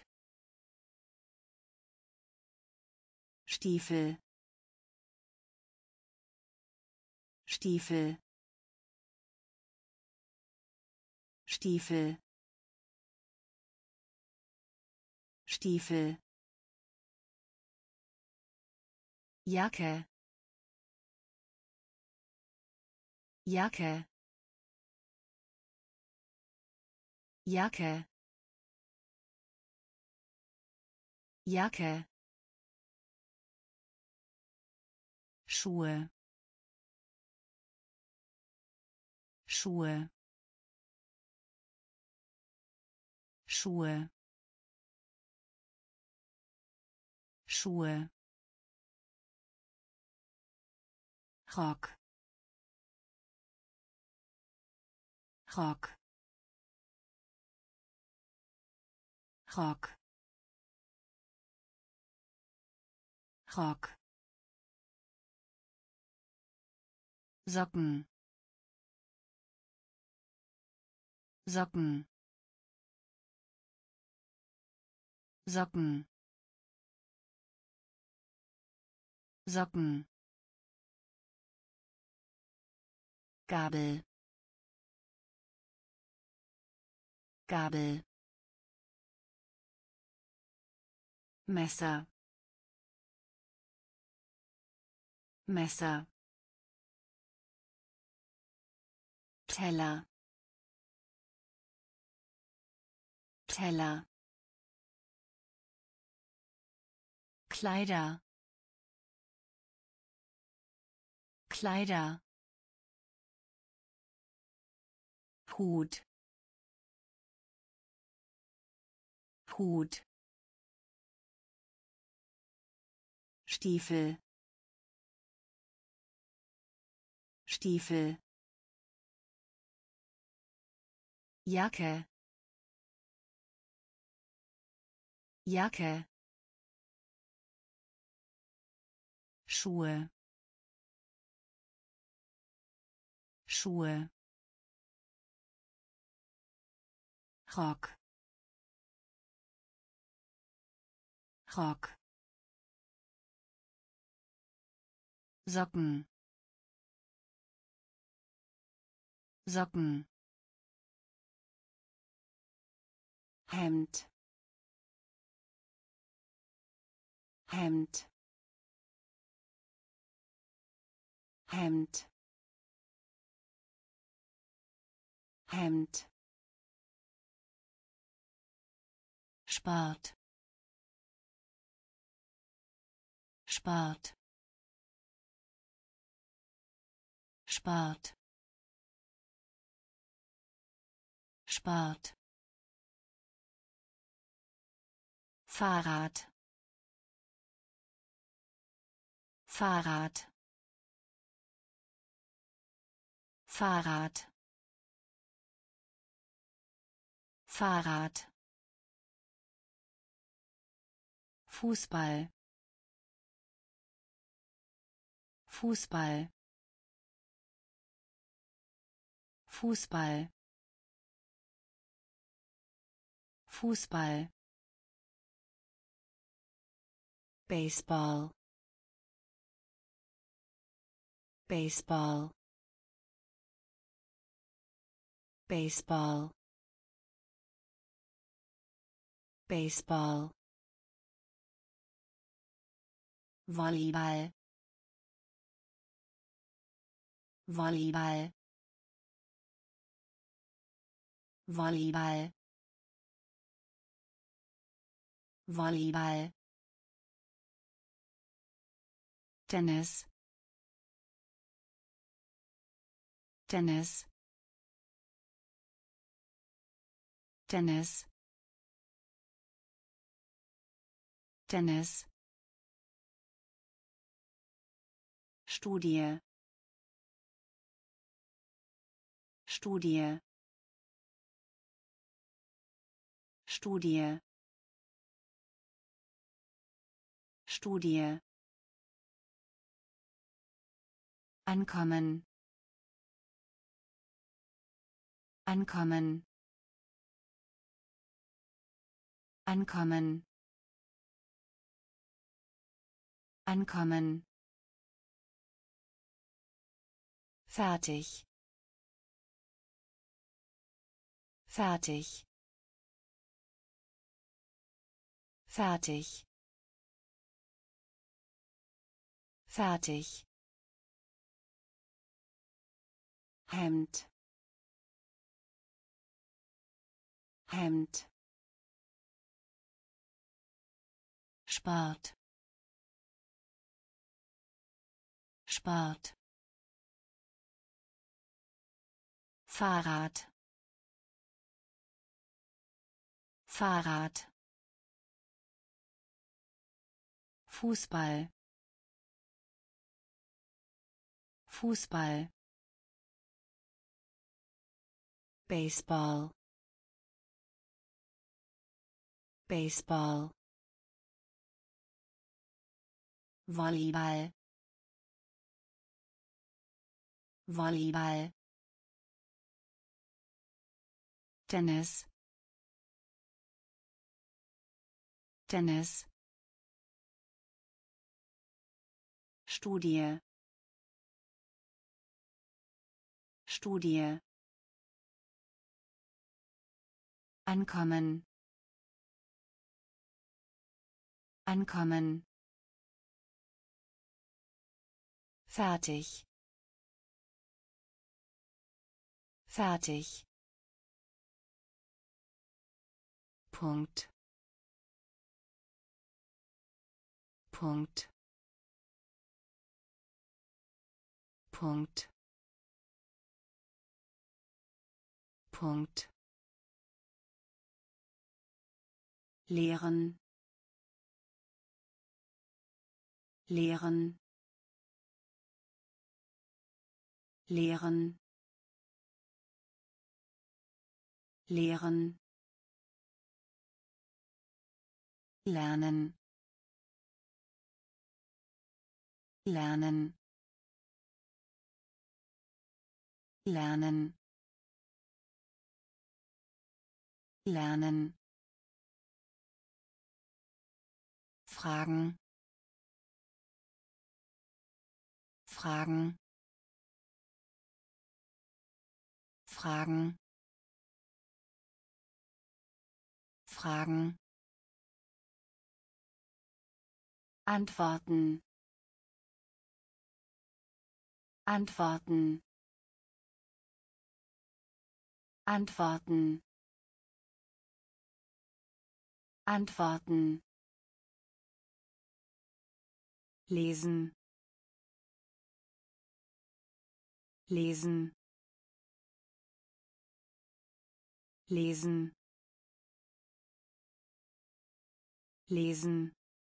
Stiefel. Stiefel. Stiefel. Stiefel. Jacke. Jacke. Jacke. Jacke. Schuhe. Schuhe. Schuhe. Schuhe. Rock. Rock. Rock. Rock. Socken. Socken. Socken. Socken. Gabel. Gabel. Messer. Messer. Teller. Teller. Kleider. Kleider. Hut. Hut. Stiefel. Stiefel. Jacke. Jacke. Schuhe. Schuhe. Rock. Rock. Socken. Socken. Hemd, Hemd, Hemd, Hemd, Spart, Spart, Spart, Spart, Fahrrad, Fahrrad, Fahrrad, Fahrrad, Fußball, Fußball, Fußball, Fußball, Baseball, Baseball, Baseball, Baseball, Volleyball, Volleyball, Volleyball, Volleyball, Tennis, Tennis, Tennis, Tennis, Studie, Studie, Studie, Studie, Ankommen, Ankommen, Ankommen, Ankommen, fertig, fertig, fertig, fertig, Hemd, Hemd, Spart, Spart, Fahrrad, Fahrrad, Fußball, Fußball, Baseball, Baseball, Volleyball, Volleyball, Tennis, Tennis, Studie, Studie, Ankommen, Ankommen, fertig, fertig, Punkt, Punkt, Punkt, Punkt, lehren, lehren, lehren, lehren, lernen, lernen, lernen, lernen, Fragen, Fragen, Fragen, Fragen. Antworten. Antworten. Antworten. Antworten. Lesen. Lesen. Lesen. Lesen.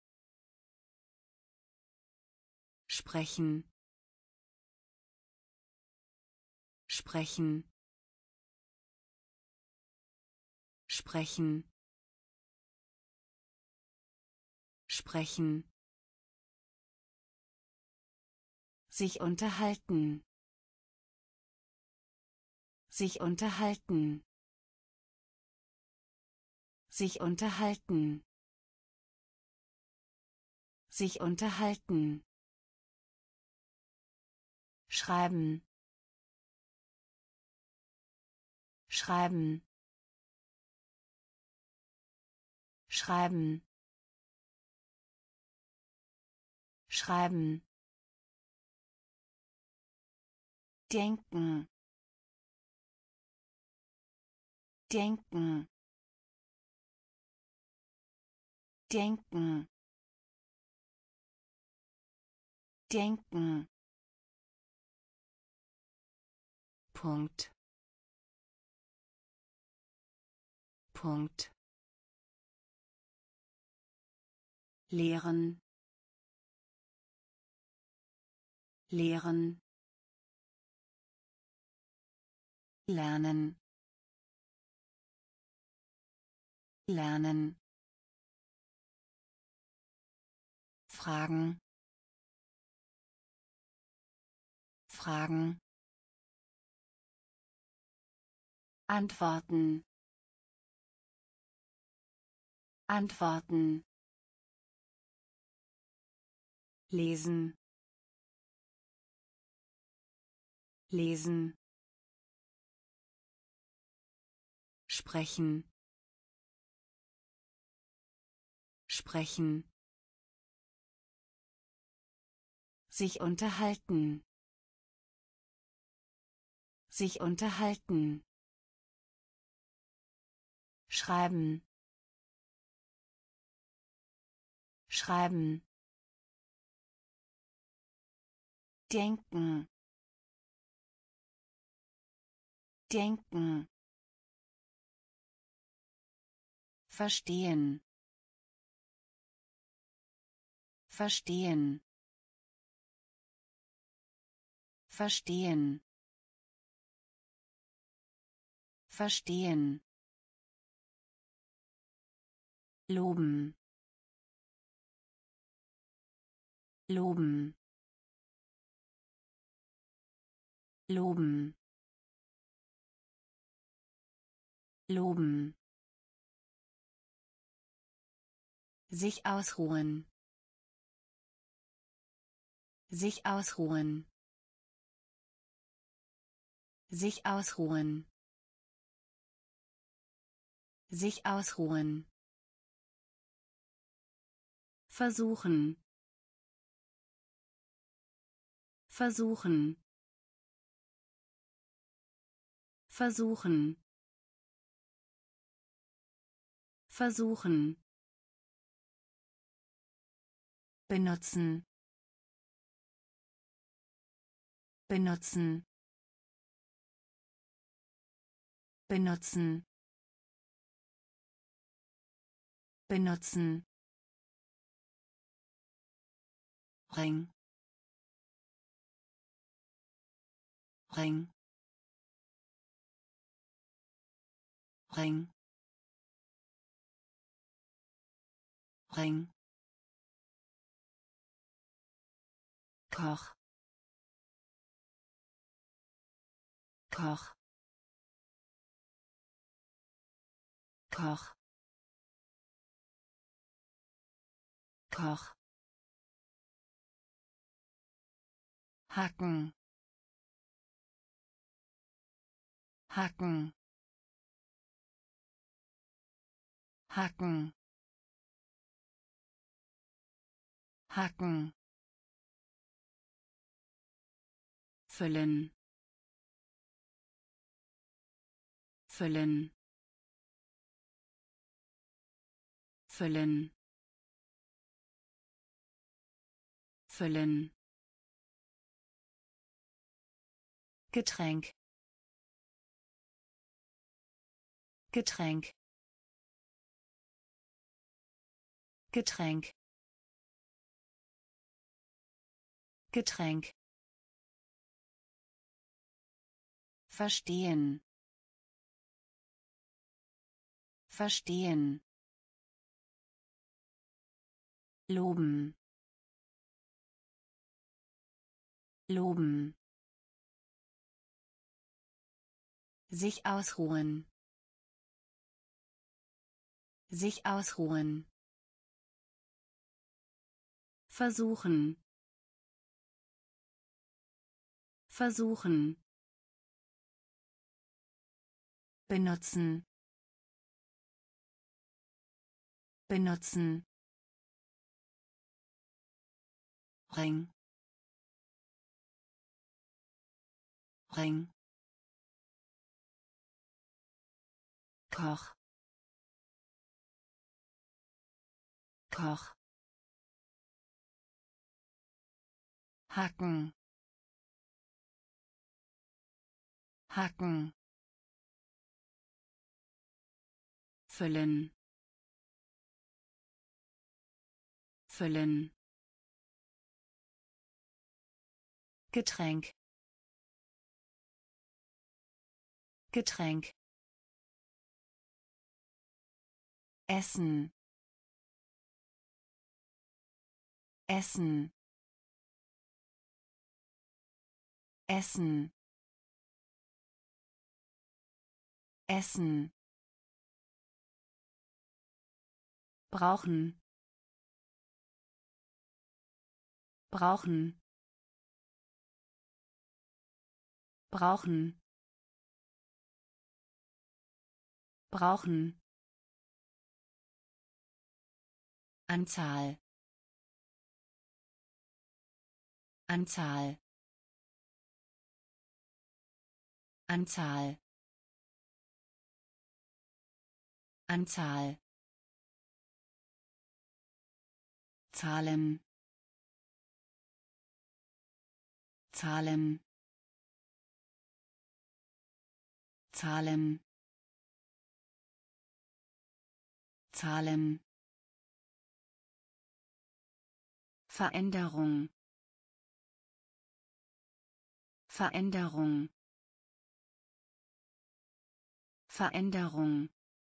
Sprechen. Sprechen. Sprechen. Sprechen. Sich unterhalten. Sich unterhalten. Sich unterhalten. Sich unterhalten. Schreiben. Schreiben. Schreiben. Schreiben. Denken. Denken. Denken. Denken. Punkt. Punkt. Lehren. Lehren. Lernen. Lernen. Fragen. Fragen. Antworten. Antworten. Lesen. Lesen. Sprechen. Sprechen. Sich unterhalten. Sich unterhalten. Schreiben. Schreiben. Denken. Denken. Verstehen. Verstehen. Verstehen. Verstehen. Loben. Loben. Loben. Loben. Sich ausruhen. Sich ausruhen. Sich ausruhen. Sich ausruhen. Versuchen. Versuchen. Versuchen. Versuchen. Benutzen. Benutzen. Benutzen. Benutzen. Ring. Ring. Ring. Ring. Koch. Koch. Koch. Koch. Hacken. Hacken. Hacken. Hacken. Füllen. Füllen. Füllen. Füllen. Getränk. Getränk. Getränk. Getränk. Verstehen. Verstehen. Loben. Loben. Sich ausruhen. Sich ausruhen. Versuchen. Versuchen. Benutzen. Benutzen. Ring. Ring. Koch. Koch. Hacken. Hacken. Füllen. Füllen. Getränk. Getränk. Essen. Essen. Essen. Essen. Brauchen. Brauchen. Brauchen. Brauchen. Anzahl. Anzahl. Anzahl. Anzahl. Zahlen. Zahlen. Zahlen. Zahlen. Veränderung. Veränderung. Veränderung.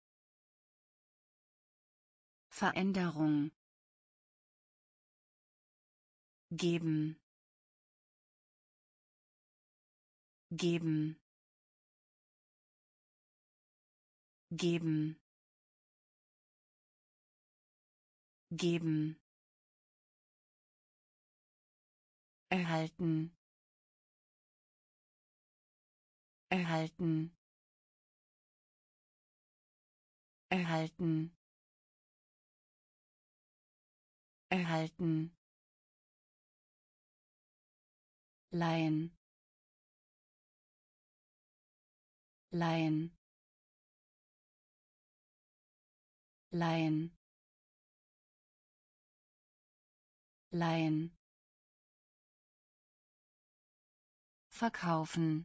Veränderung. Geben. Geben. Geben. Geben. Erhalten. Erhalten. Erhalten. Erhalten. Leihen. Leihen. Leihen. Leihen. Verkaufen.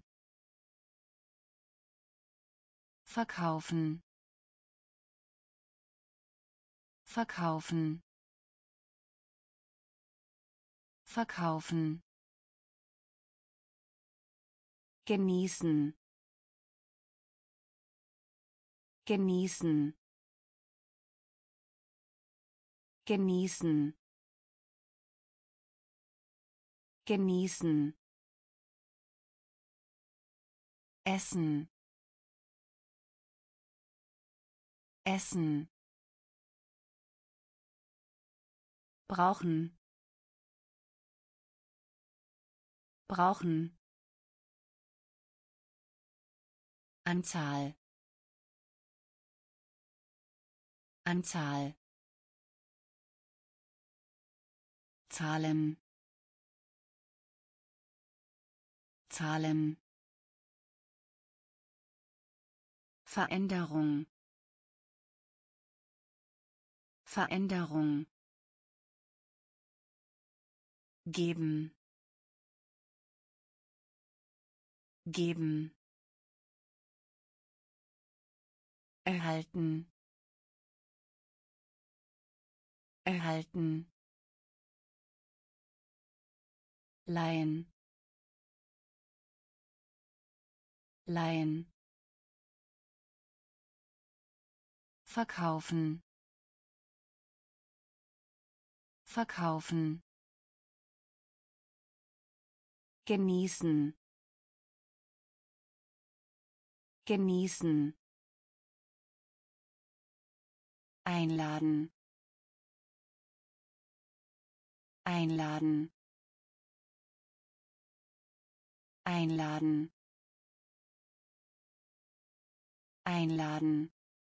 Verkaufen. Verkaufen. Verkaufen. Genießen. Genießen. Genießen. Genießen. Essen. Essen. Brauchen. Brauchen. Anzahl. Anzahl Zahlen Zahlen Veränderung Veränderung geben geben erhalten erhalten leihen leihen verkaufen verkaufen genießen genießen einladen einladen einladen einladen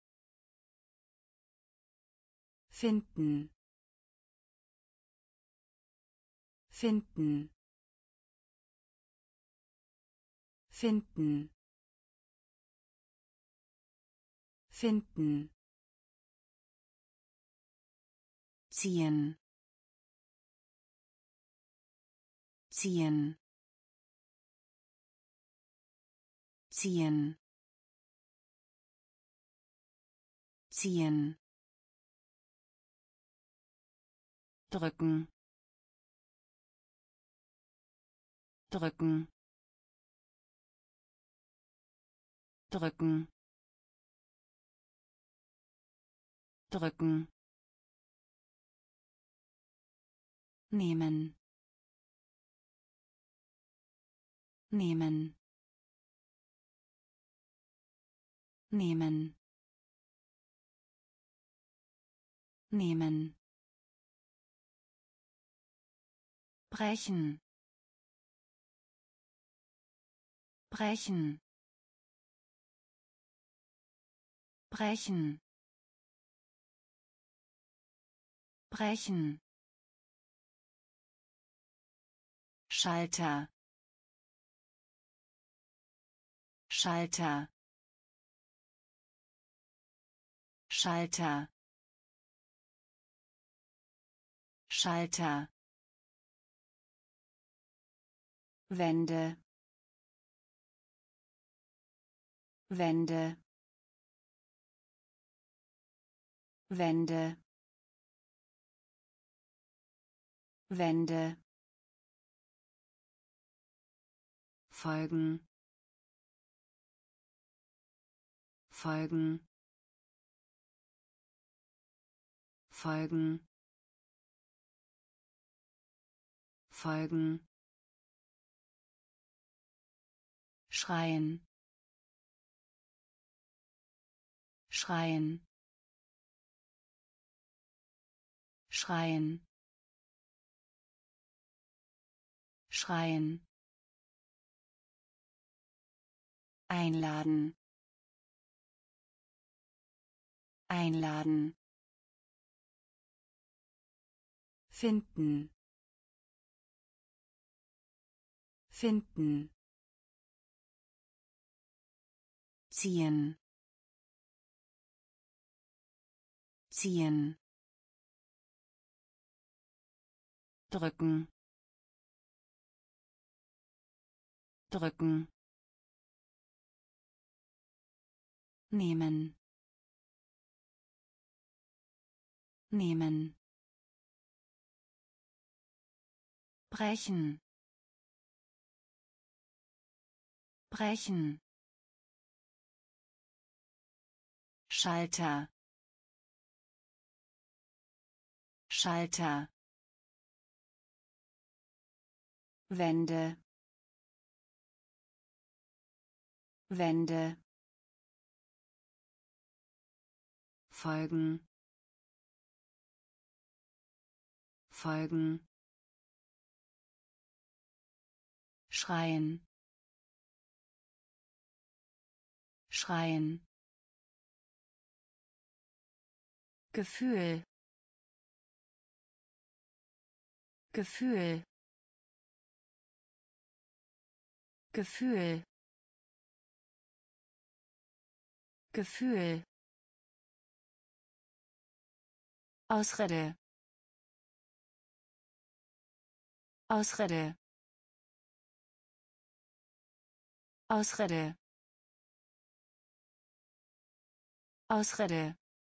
finden finden finden finden ziehen ziehen ziehen ziehen drücken drücken drücken drücken nehmen nehmen nehmen nehmen brechen brechen brechen brechen Schalter Schalter Schalter Schalter Wände Wände Wände Wände folgen folgen folgen folgen schreien schreien schreien schreien einladen einladen finden finden ziehen ziehen drücken drücken nehmen nehmen brechen brechen Schalter Schalter Wände Wände folgen folgen schreien schreien Gefühl, Gefühl, Gefühl, Gefühl. Ausrede, Ausrede, Ausrede, Ausrede.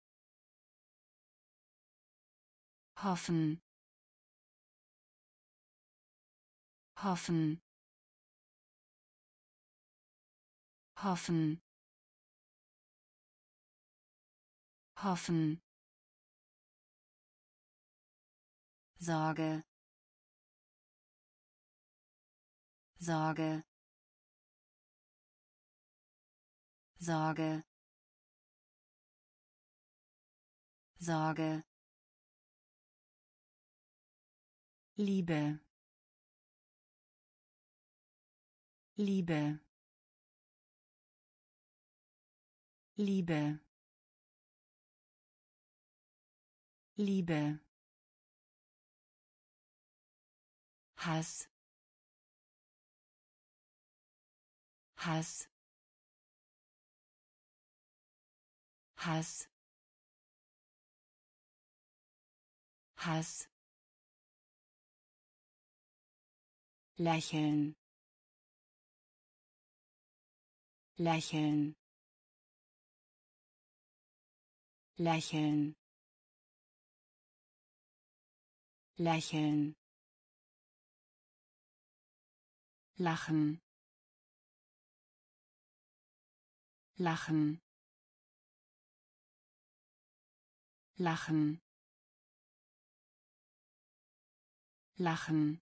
Hoffen, hoffen, hoffen, hoffen. Sorge, Sorge, Sorge, Sorge. Liebe, Liebe, Liebe, Liebe. Hass, Hass, Hass, Hass. Lächeln, lächeln, lächeln, lächeln. Lachen, lachen, lachen, lachen.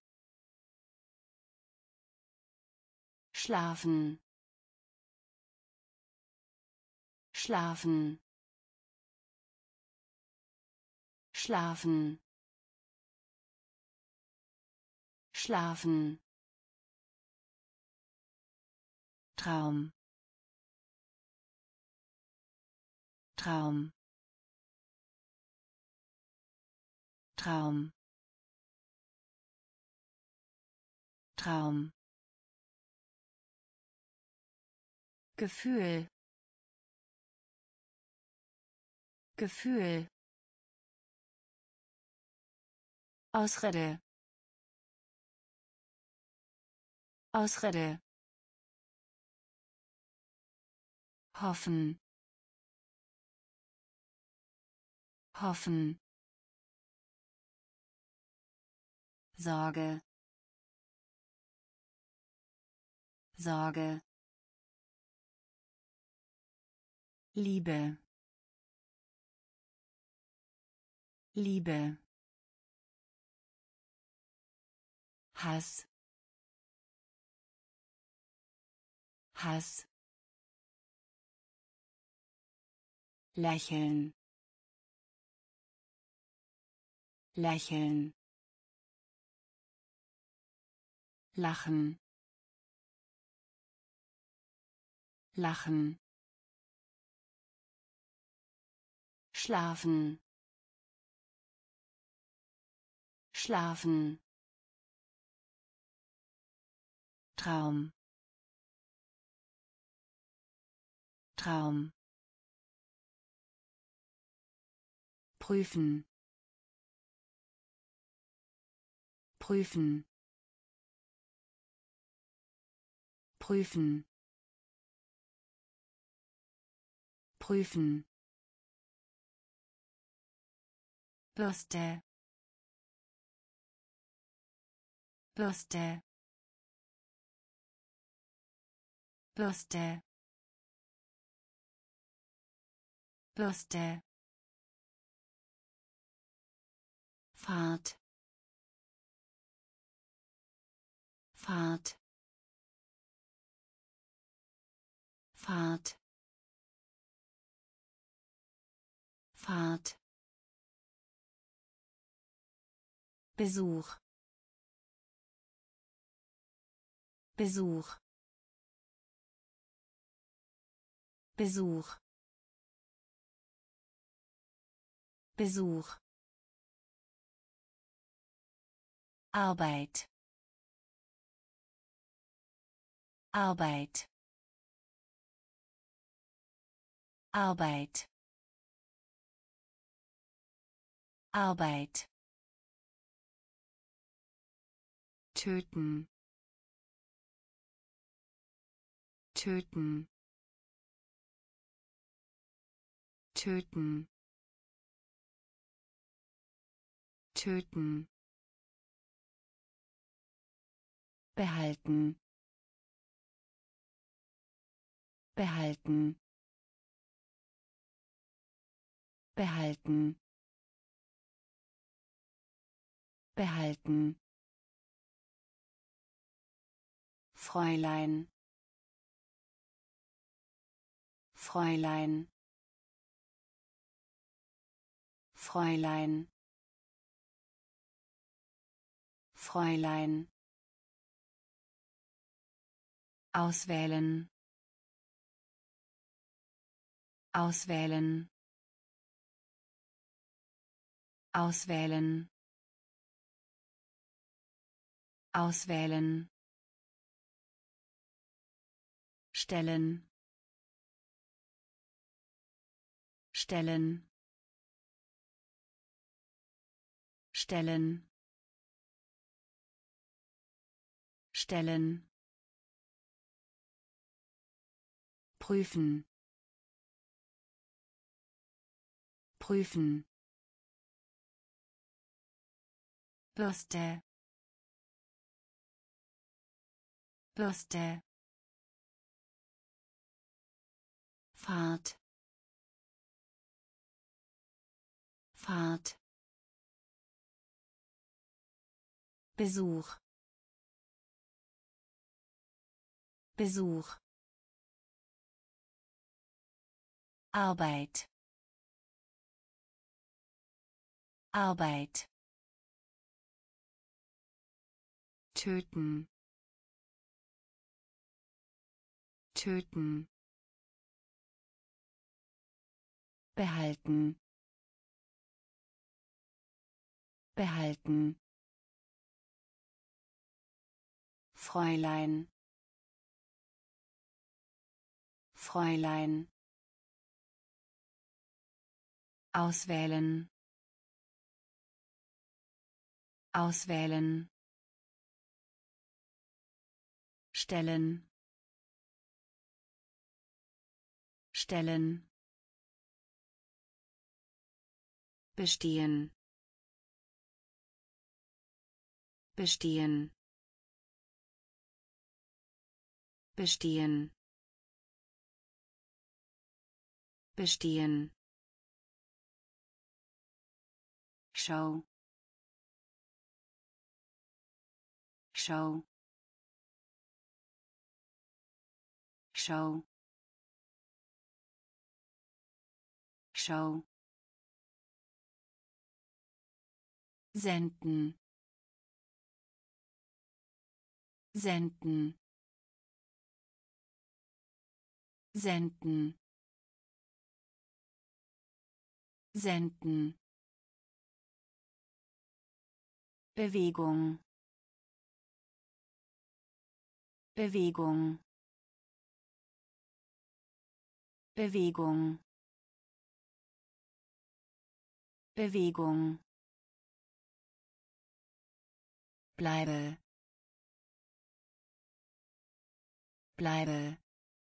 Schlafen, schlafen, schlafen, schlafen. Traum, Traum, Traum, Traum. Gefühl, Gefühl. Ausrede, Ausrede. Hoffen, hoffen. Sorge, Sorge. Liebe, Liebe. Hass, Hass. Lächeln, lächeln. Lachen, lachen. Schlafen, schlafen. Traum, Traum. Prüfen, prüfen, prüfen, prüfen. Bürste, Bürste, Bürste, Bürste. Fahrt, Fahrt, Fahrt, Fahrt. Besuch, Besuch, Besuch, Besuch Arbeit Arbeit Arbeit Arbeit töten töten töten töten behalten behalten behalten behalten Fräulein Fräulein Fräulein Fräulein auswählen auswählen auswählen auswählen stellen stellen stellen stellen prüfen prüfen Bürste Bürste Fahrt Fahrt Besuch Besuch Arbeit Arbeit töten töten behalten behalten Fräulein Fräulein auswählen auswählen stellen stellen bestehen bestehen bestehen bestehen Schau Schau Schau Schau senden senden senden senden Bewegung Bewegung Bewegung Bewegung bleibe bleibe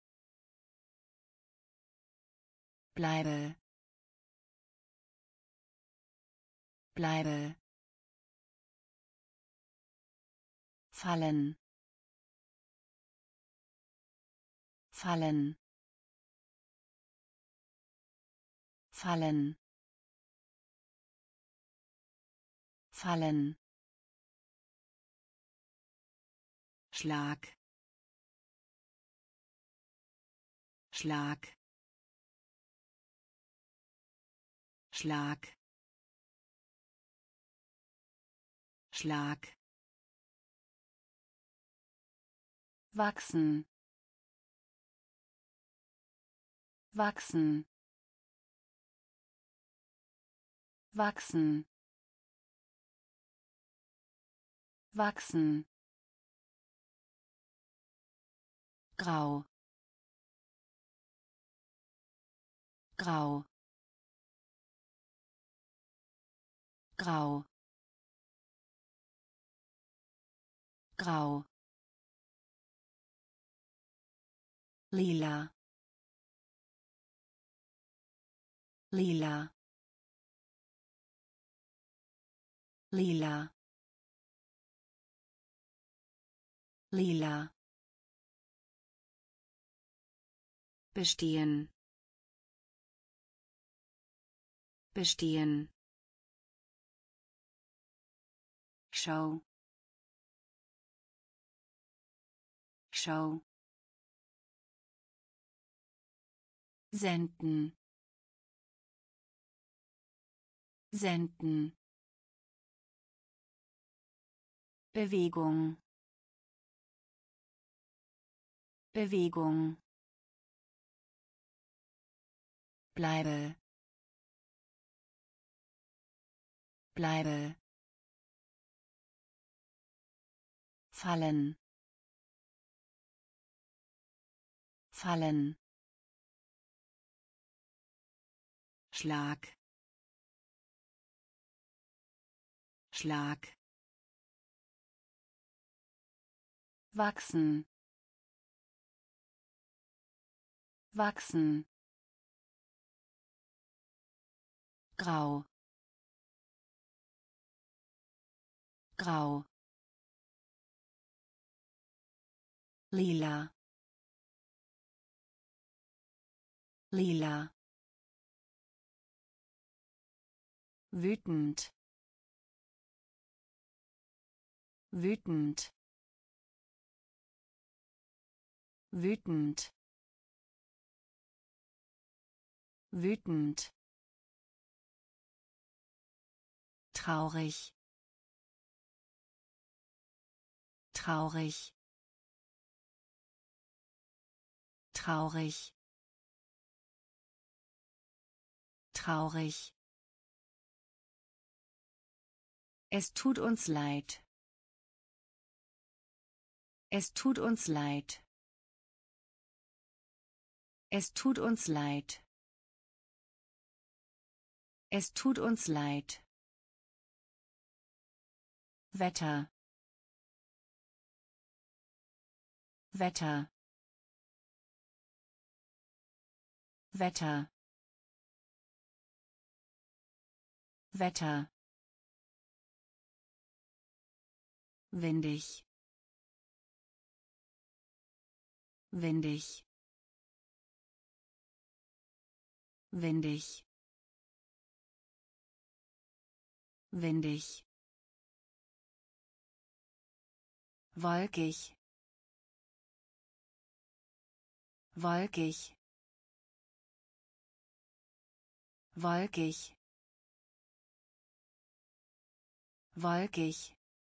bleibe bleibe fallen fallen fallen fallen Schlag Schlag Schlag Schlag wachsen wachsen wachsen, wachsen, grau, grau, grau, grau, lila, lila, lila, lila, bestehen, bestehen, Schau, Schau, senden, senden, Bewegung, Bewegung, bleibe, bleibe, fallen, fallen, Schlag, Schlag, wachsen, wachsen, grau, grau, lila, lila, wütend, wütend, wütend, wütend, traurig, traurig, traurig, traurig. Es tut uns leid. Es tut uns leid. Es tut uns leid. Es tut uns leid. Wetter. Wetter. Wetter. Wetter. Windig. Windig. Windig. Windig. Wolkig. Wolkig. Wolkig. Wolkig.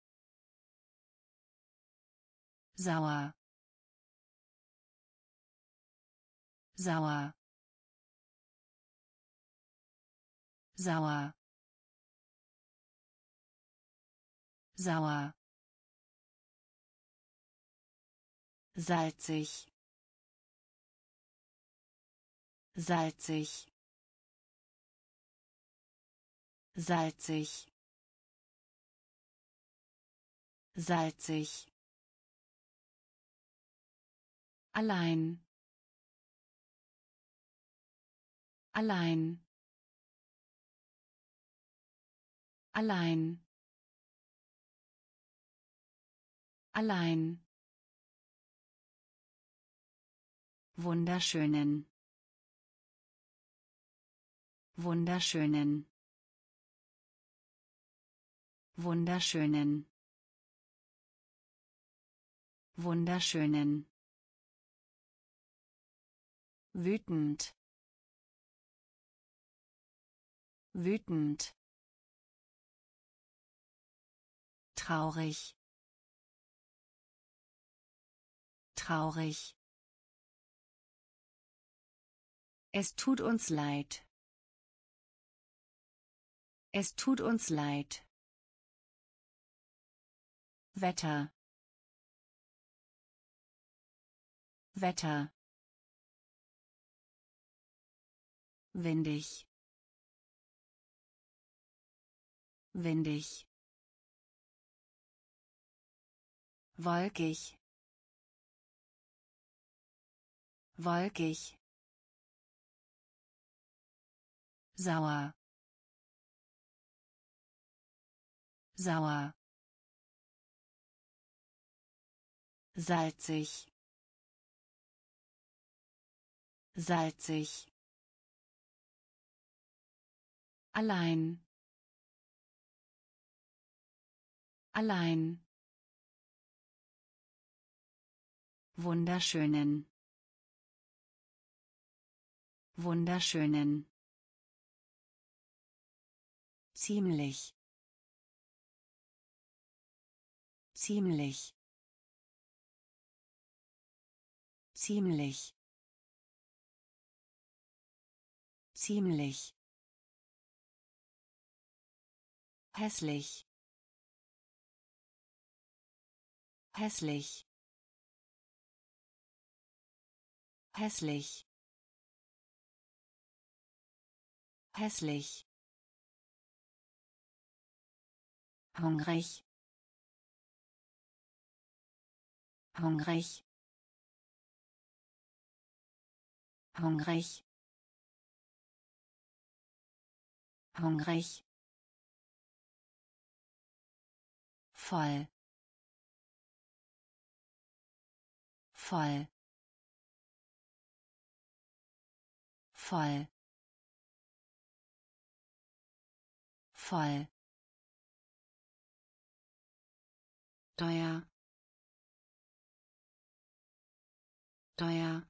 Sauer. Sauer. Sauer. Sauer. Salzig. Salzig. Salzig. Salzig. Allein. Allein. Allein. Allein. Wunderschönen. Wunderschönen. Wunderschönen. Wunderschönen. Wütend. Wütend. Traurig. Traurig. Es tut uns leid. Es tut uns leid. Wetter. Wetter. Windig. Windig. Wolkig. Wolkig. Sauer. Sauer. Salzig. Salzig. Allein. Allein. Wunderschönen. Wunderschönen. Ziemlich. Ziemlich. Ziemlich. Ziemlich. Hässlich. Hässlich. Hässlich. Hässlich. Hungrig. Hungrig. Hungrig. Hungrig. Voll. Voll. Voll. Voll. Teuer. Teuer.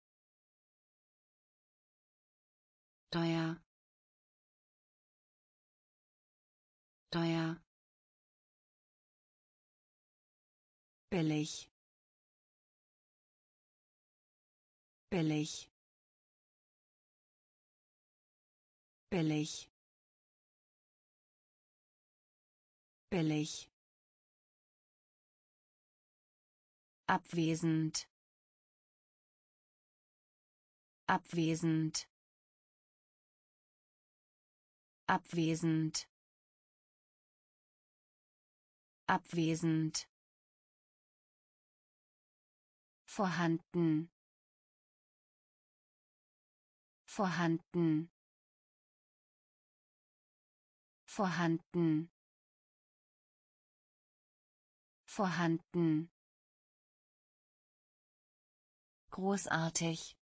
Teuer. Teuer. Billig. Billig. Billig. Billig. Abwesend. Abwesend. Abwesend. Abwesend. Vorhanden. Vorhanden. Vorhanden. Vorhanden. Großartig.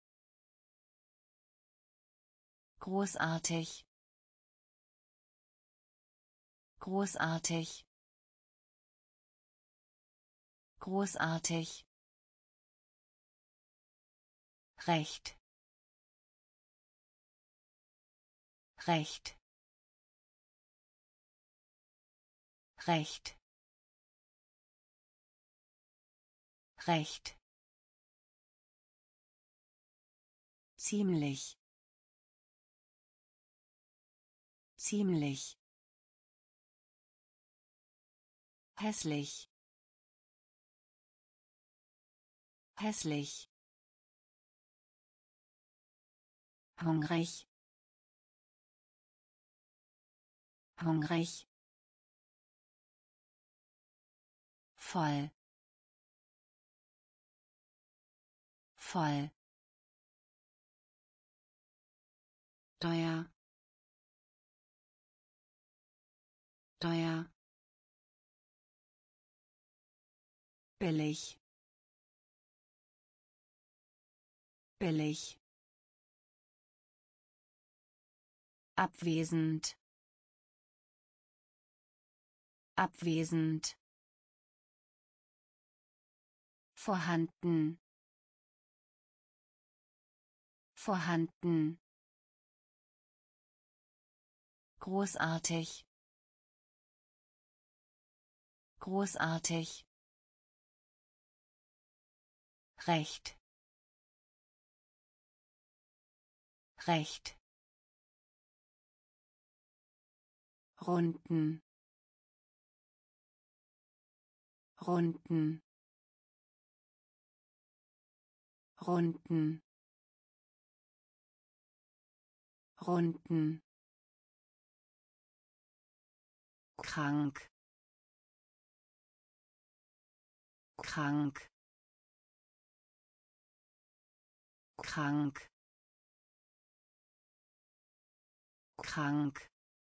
Großartig. Großartig. Großartig. Recht. Recht. Recht. Recht. Ziemlich. Ziemlich. Hässlich. Hässlich. Hungrig. Hungrig. Voll. Voll. Teuer. Teuer. Billig. Billig. Abwesend. Abwesend. Vorhanden. Vorhanden. Großartig. Großartig. Recht. Recht. Runden. Runden. Runden. Runden. Krank. Krank. Krank. Krank.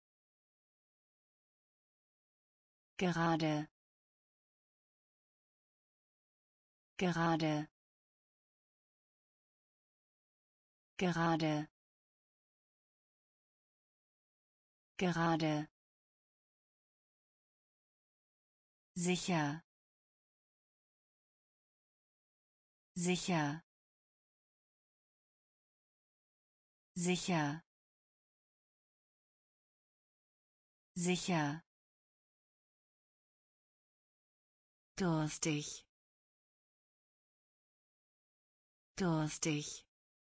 Gerade. Gerade. Gerade. Gerade. Sicher. Sicher. Sicher. Sicher. Durstig. Durstig.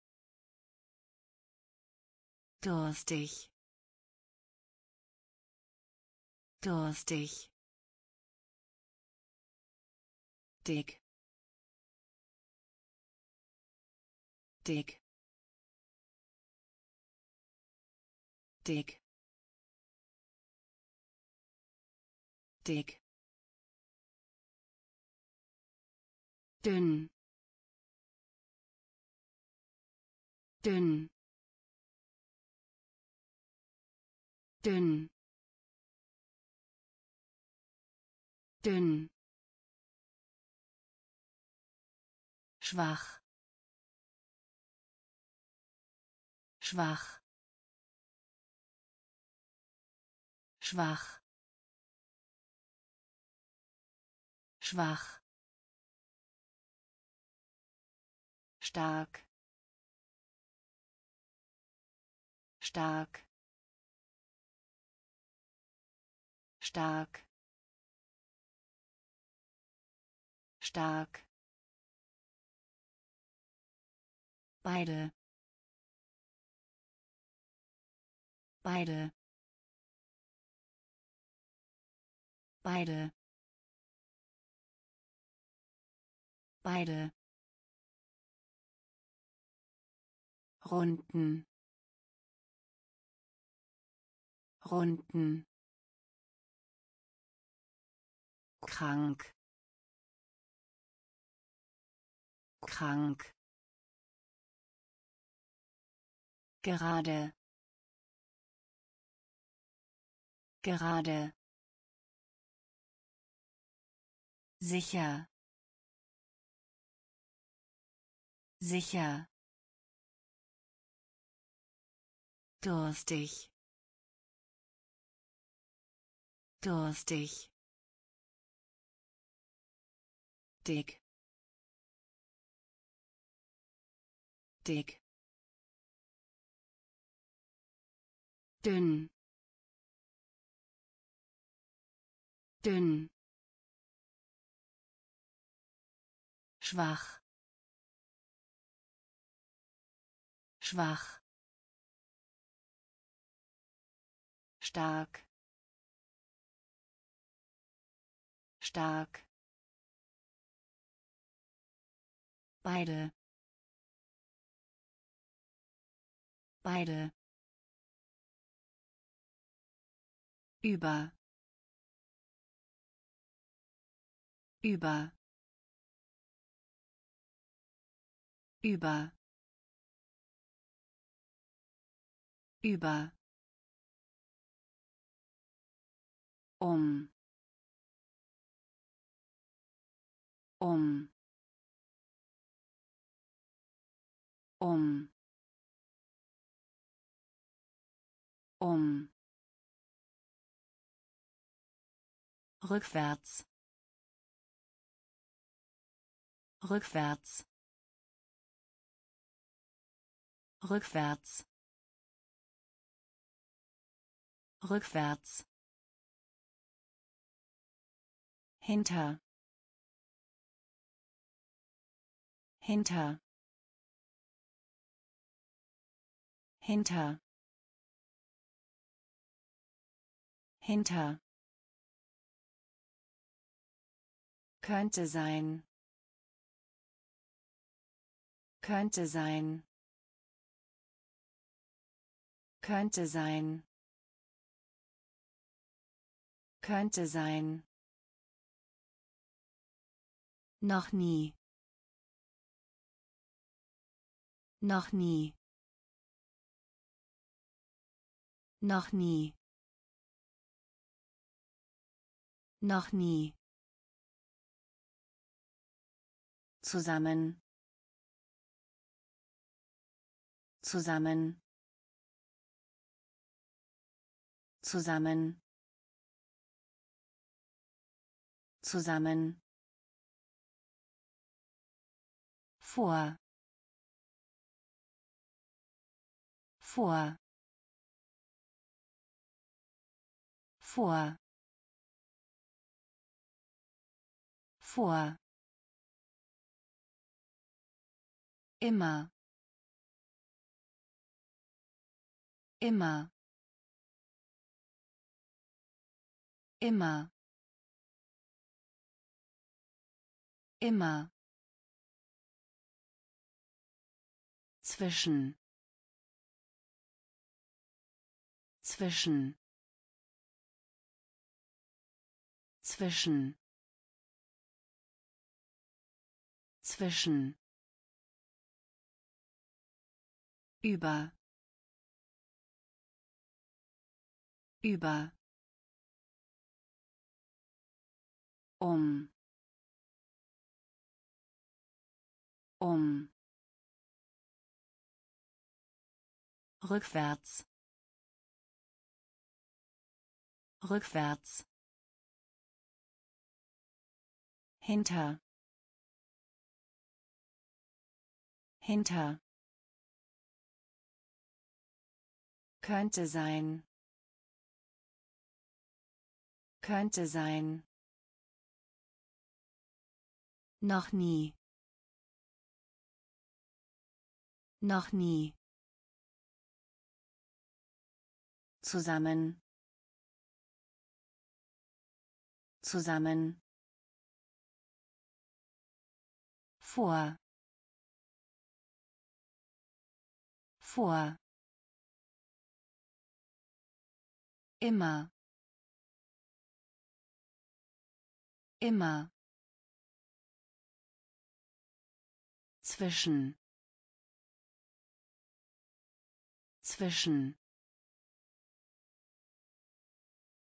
Durstig. Durstig. Dick. Dick. Dick. Dick. Dünn. Dünn. Dünn. Dünn. Schwach. Schwach. Schwach. Schwach. Stark. Stark. Stark. Stark. Beide. Beide. Beide. Beide. Runden. Runden. Krank. Krank. Gerade. Gerade. Sicher. Sicher. Durstig. Durstig. Dick. Dick. Dünn. Dünn. Schwach. Schwach. Stark. Stark. Beide. Beide. Über. Über. Über. Über. Um. Um. Um. Um. Rückwärts. Rückwärts. Rückwärts. Rückwärts. Hinter. Hinter. Hinter. hinter, könnte sein, könnte sein, könnte sein, könnte sein, noch nie, noch nie, noch nie, noch nie, zusammen, zusammen, zusammen, zusammen, vor, vor, vor, vor, immer, immer, immer, immer, zwischen, zwischen, zwischen, zwischen, über, über, um, um, rückwärts, rückwärts, hinter, hinter, könnte sein, könnte sein, noch nie, noch nie, zusammen, zusammen, vor, vor, immer, immer, zwischen, zwischen,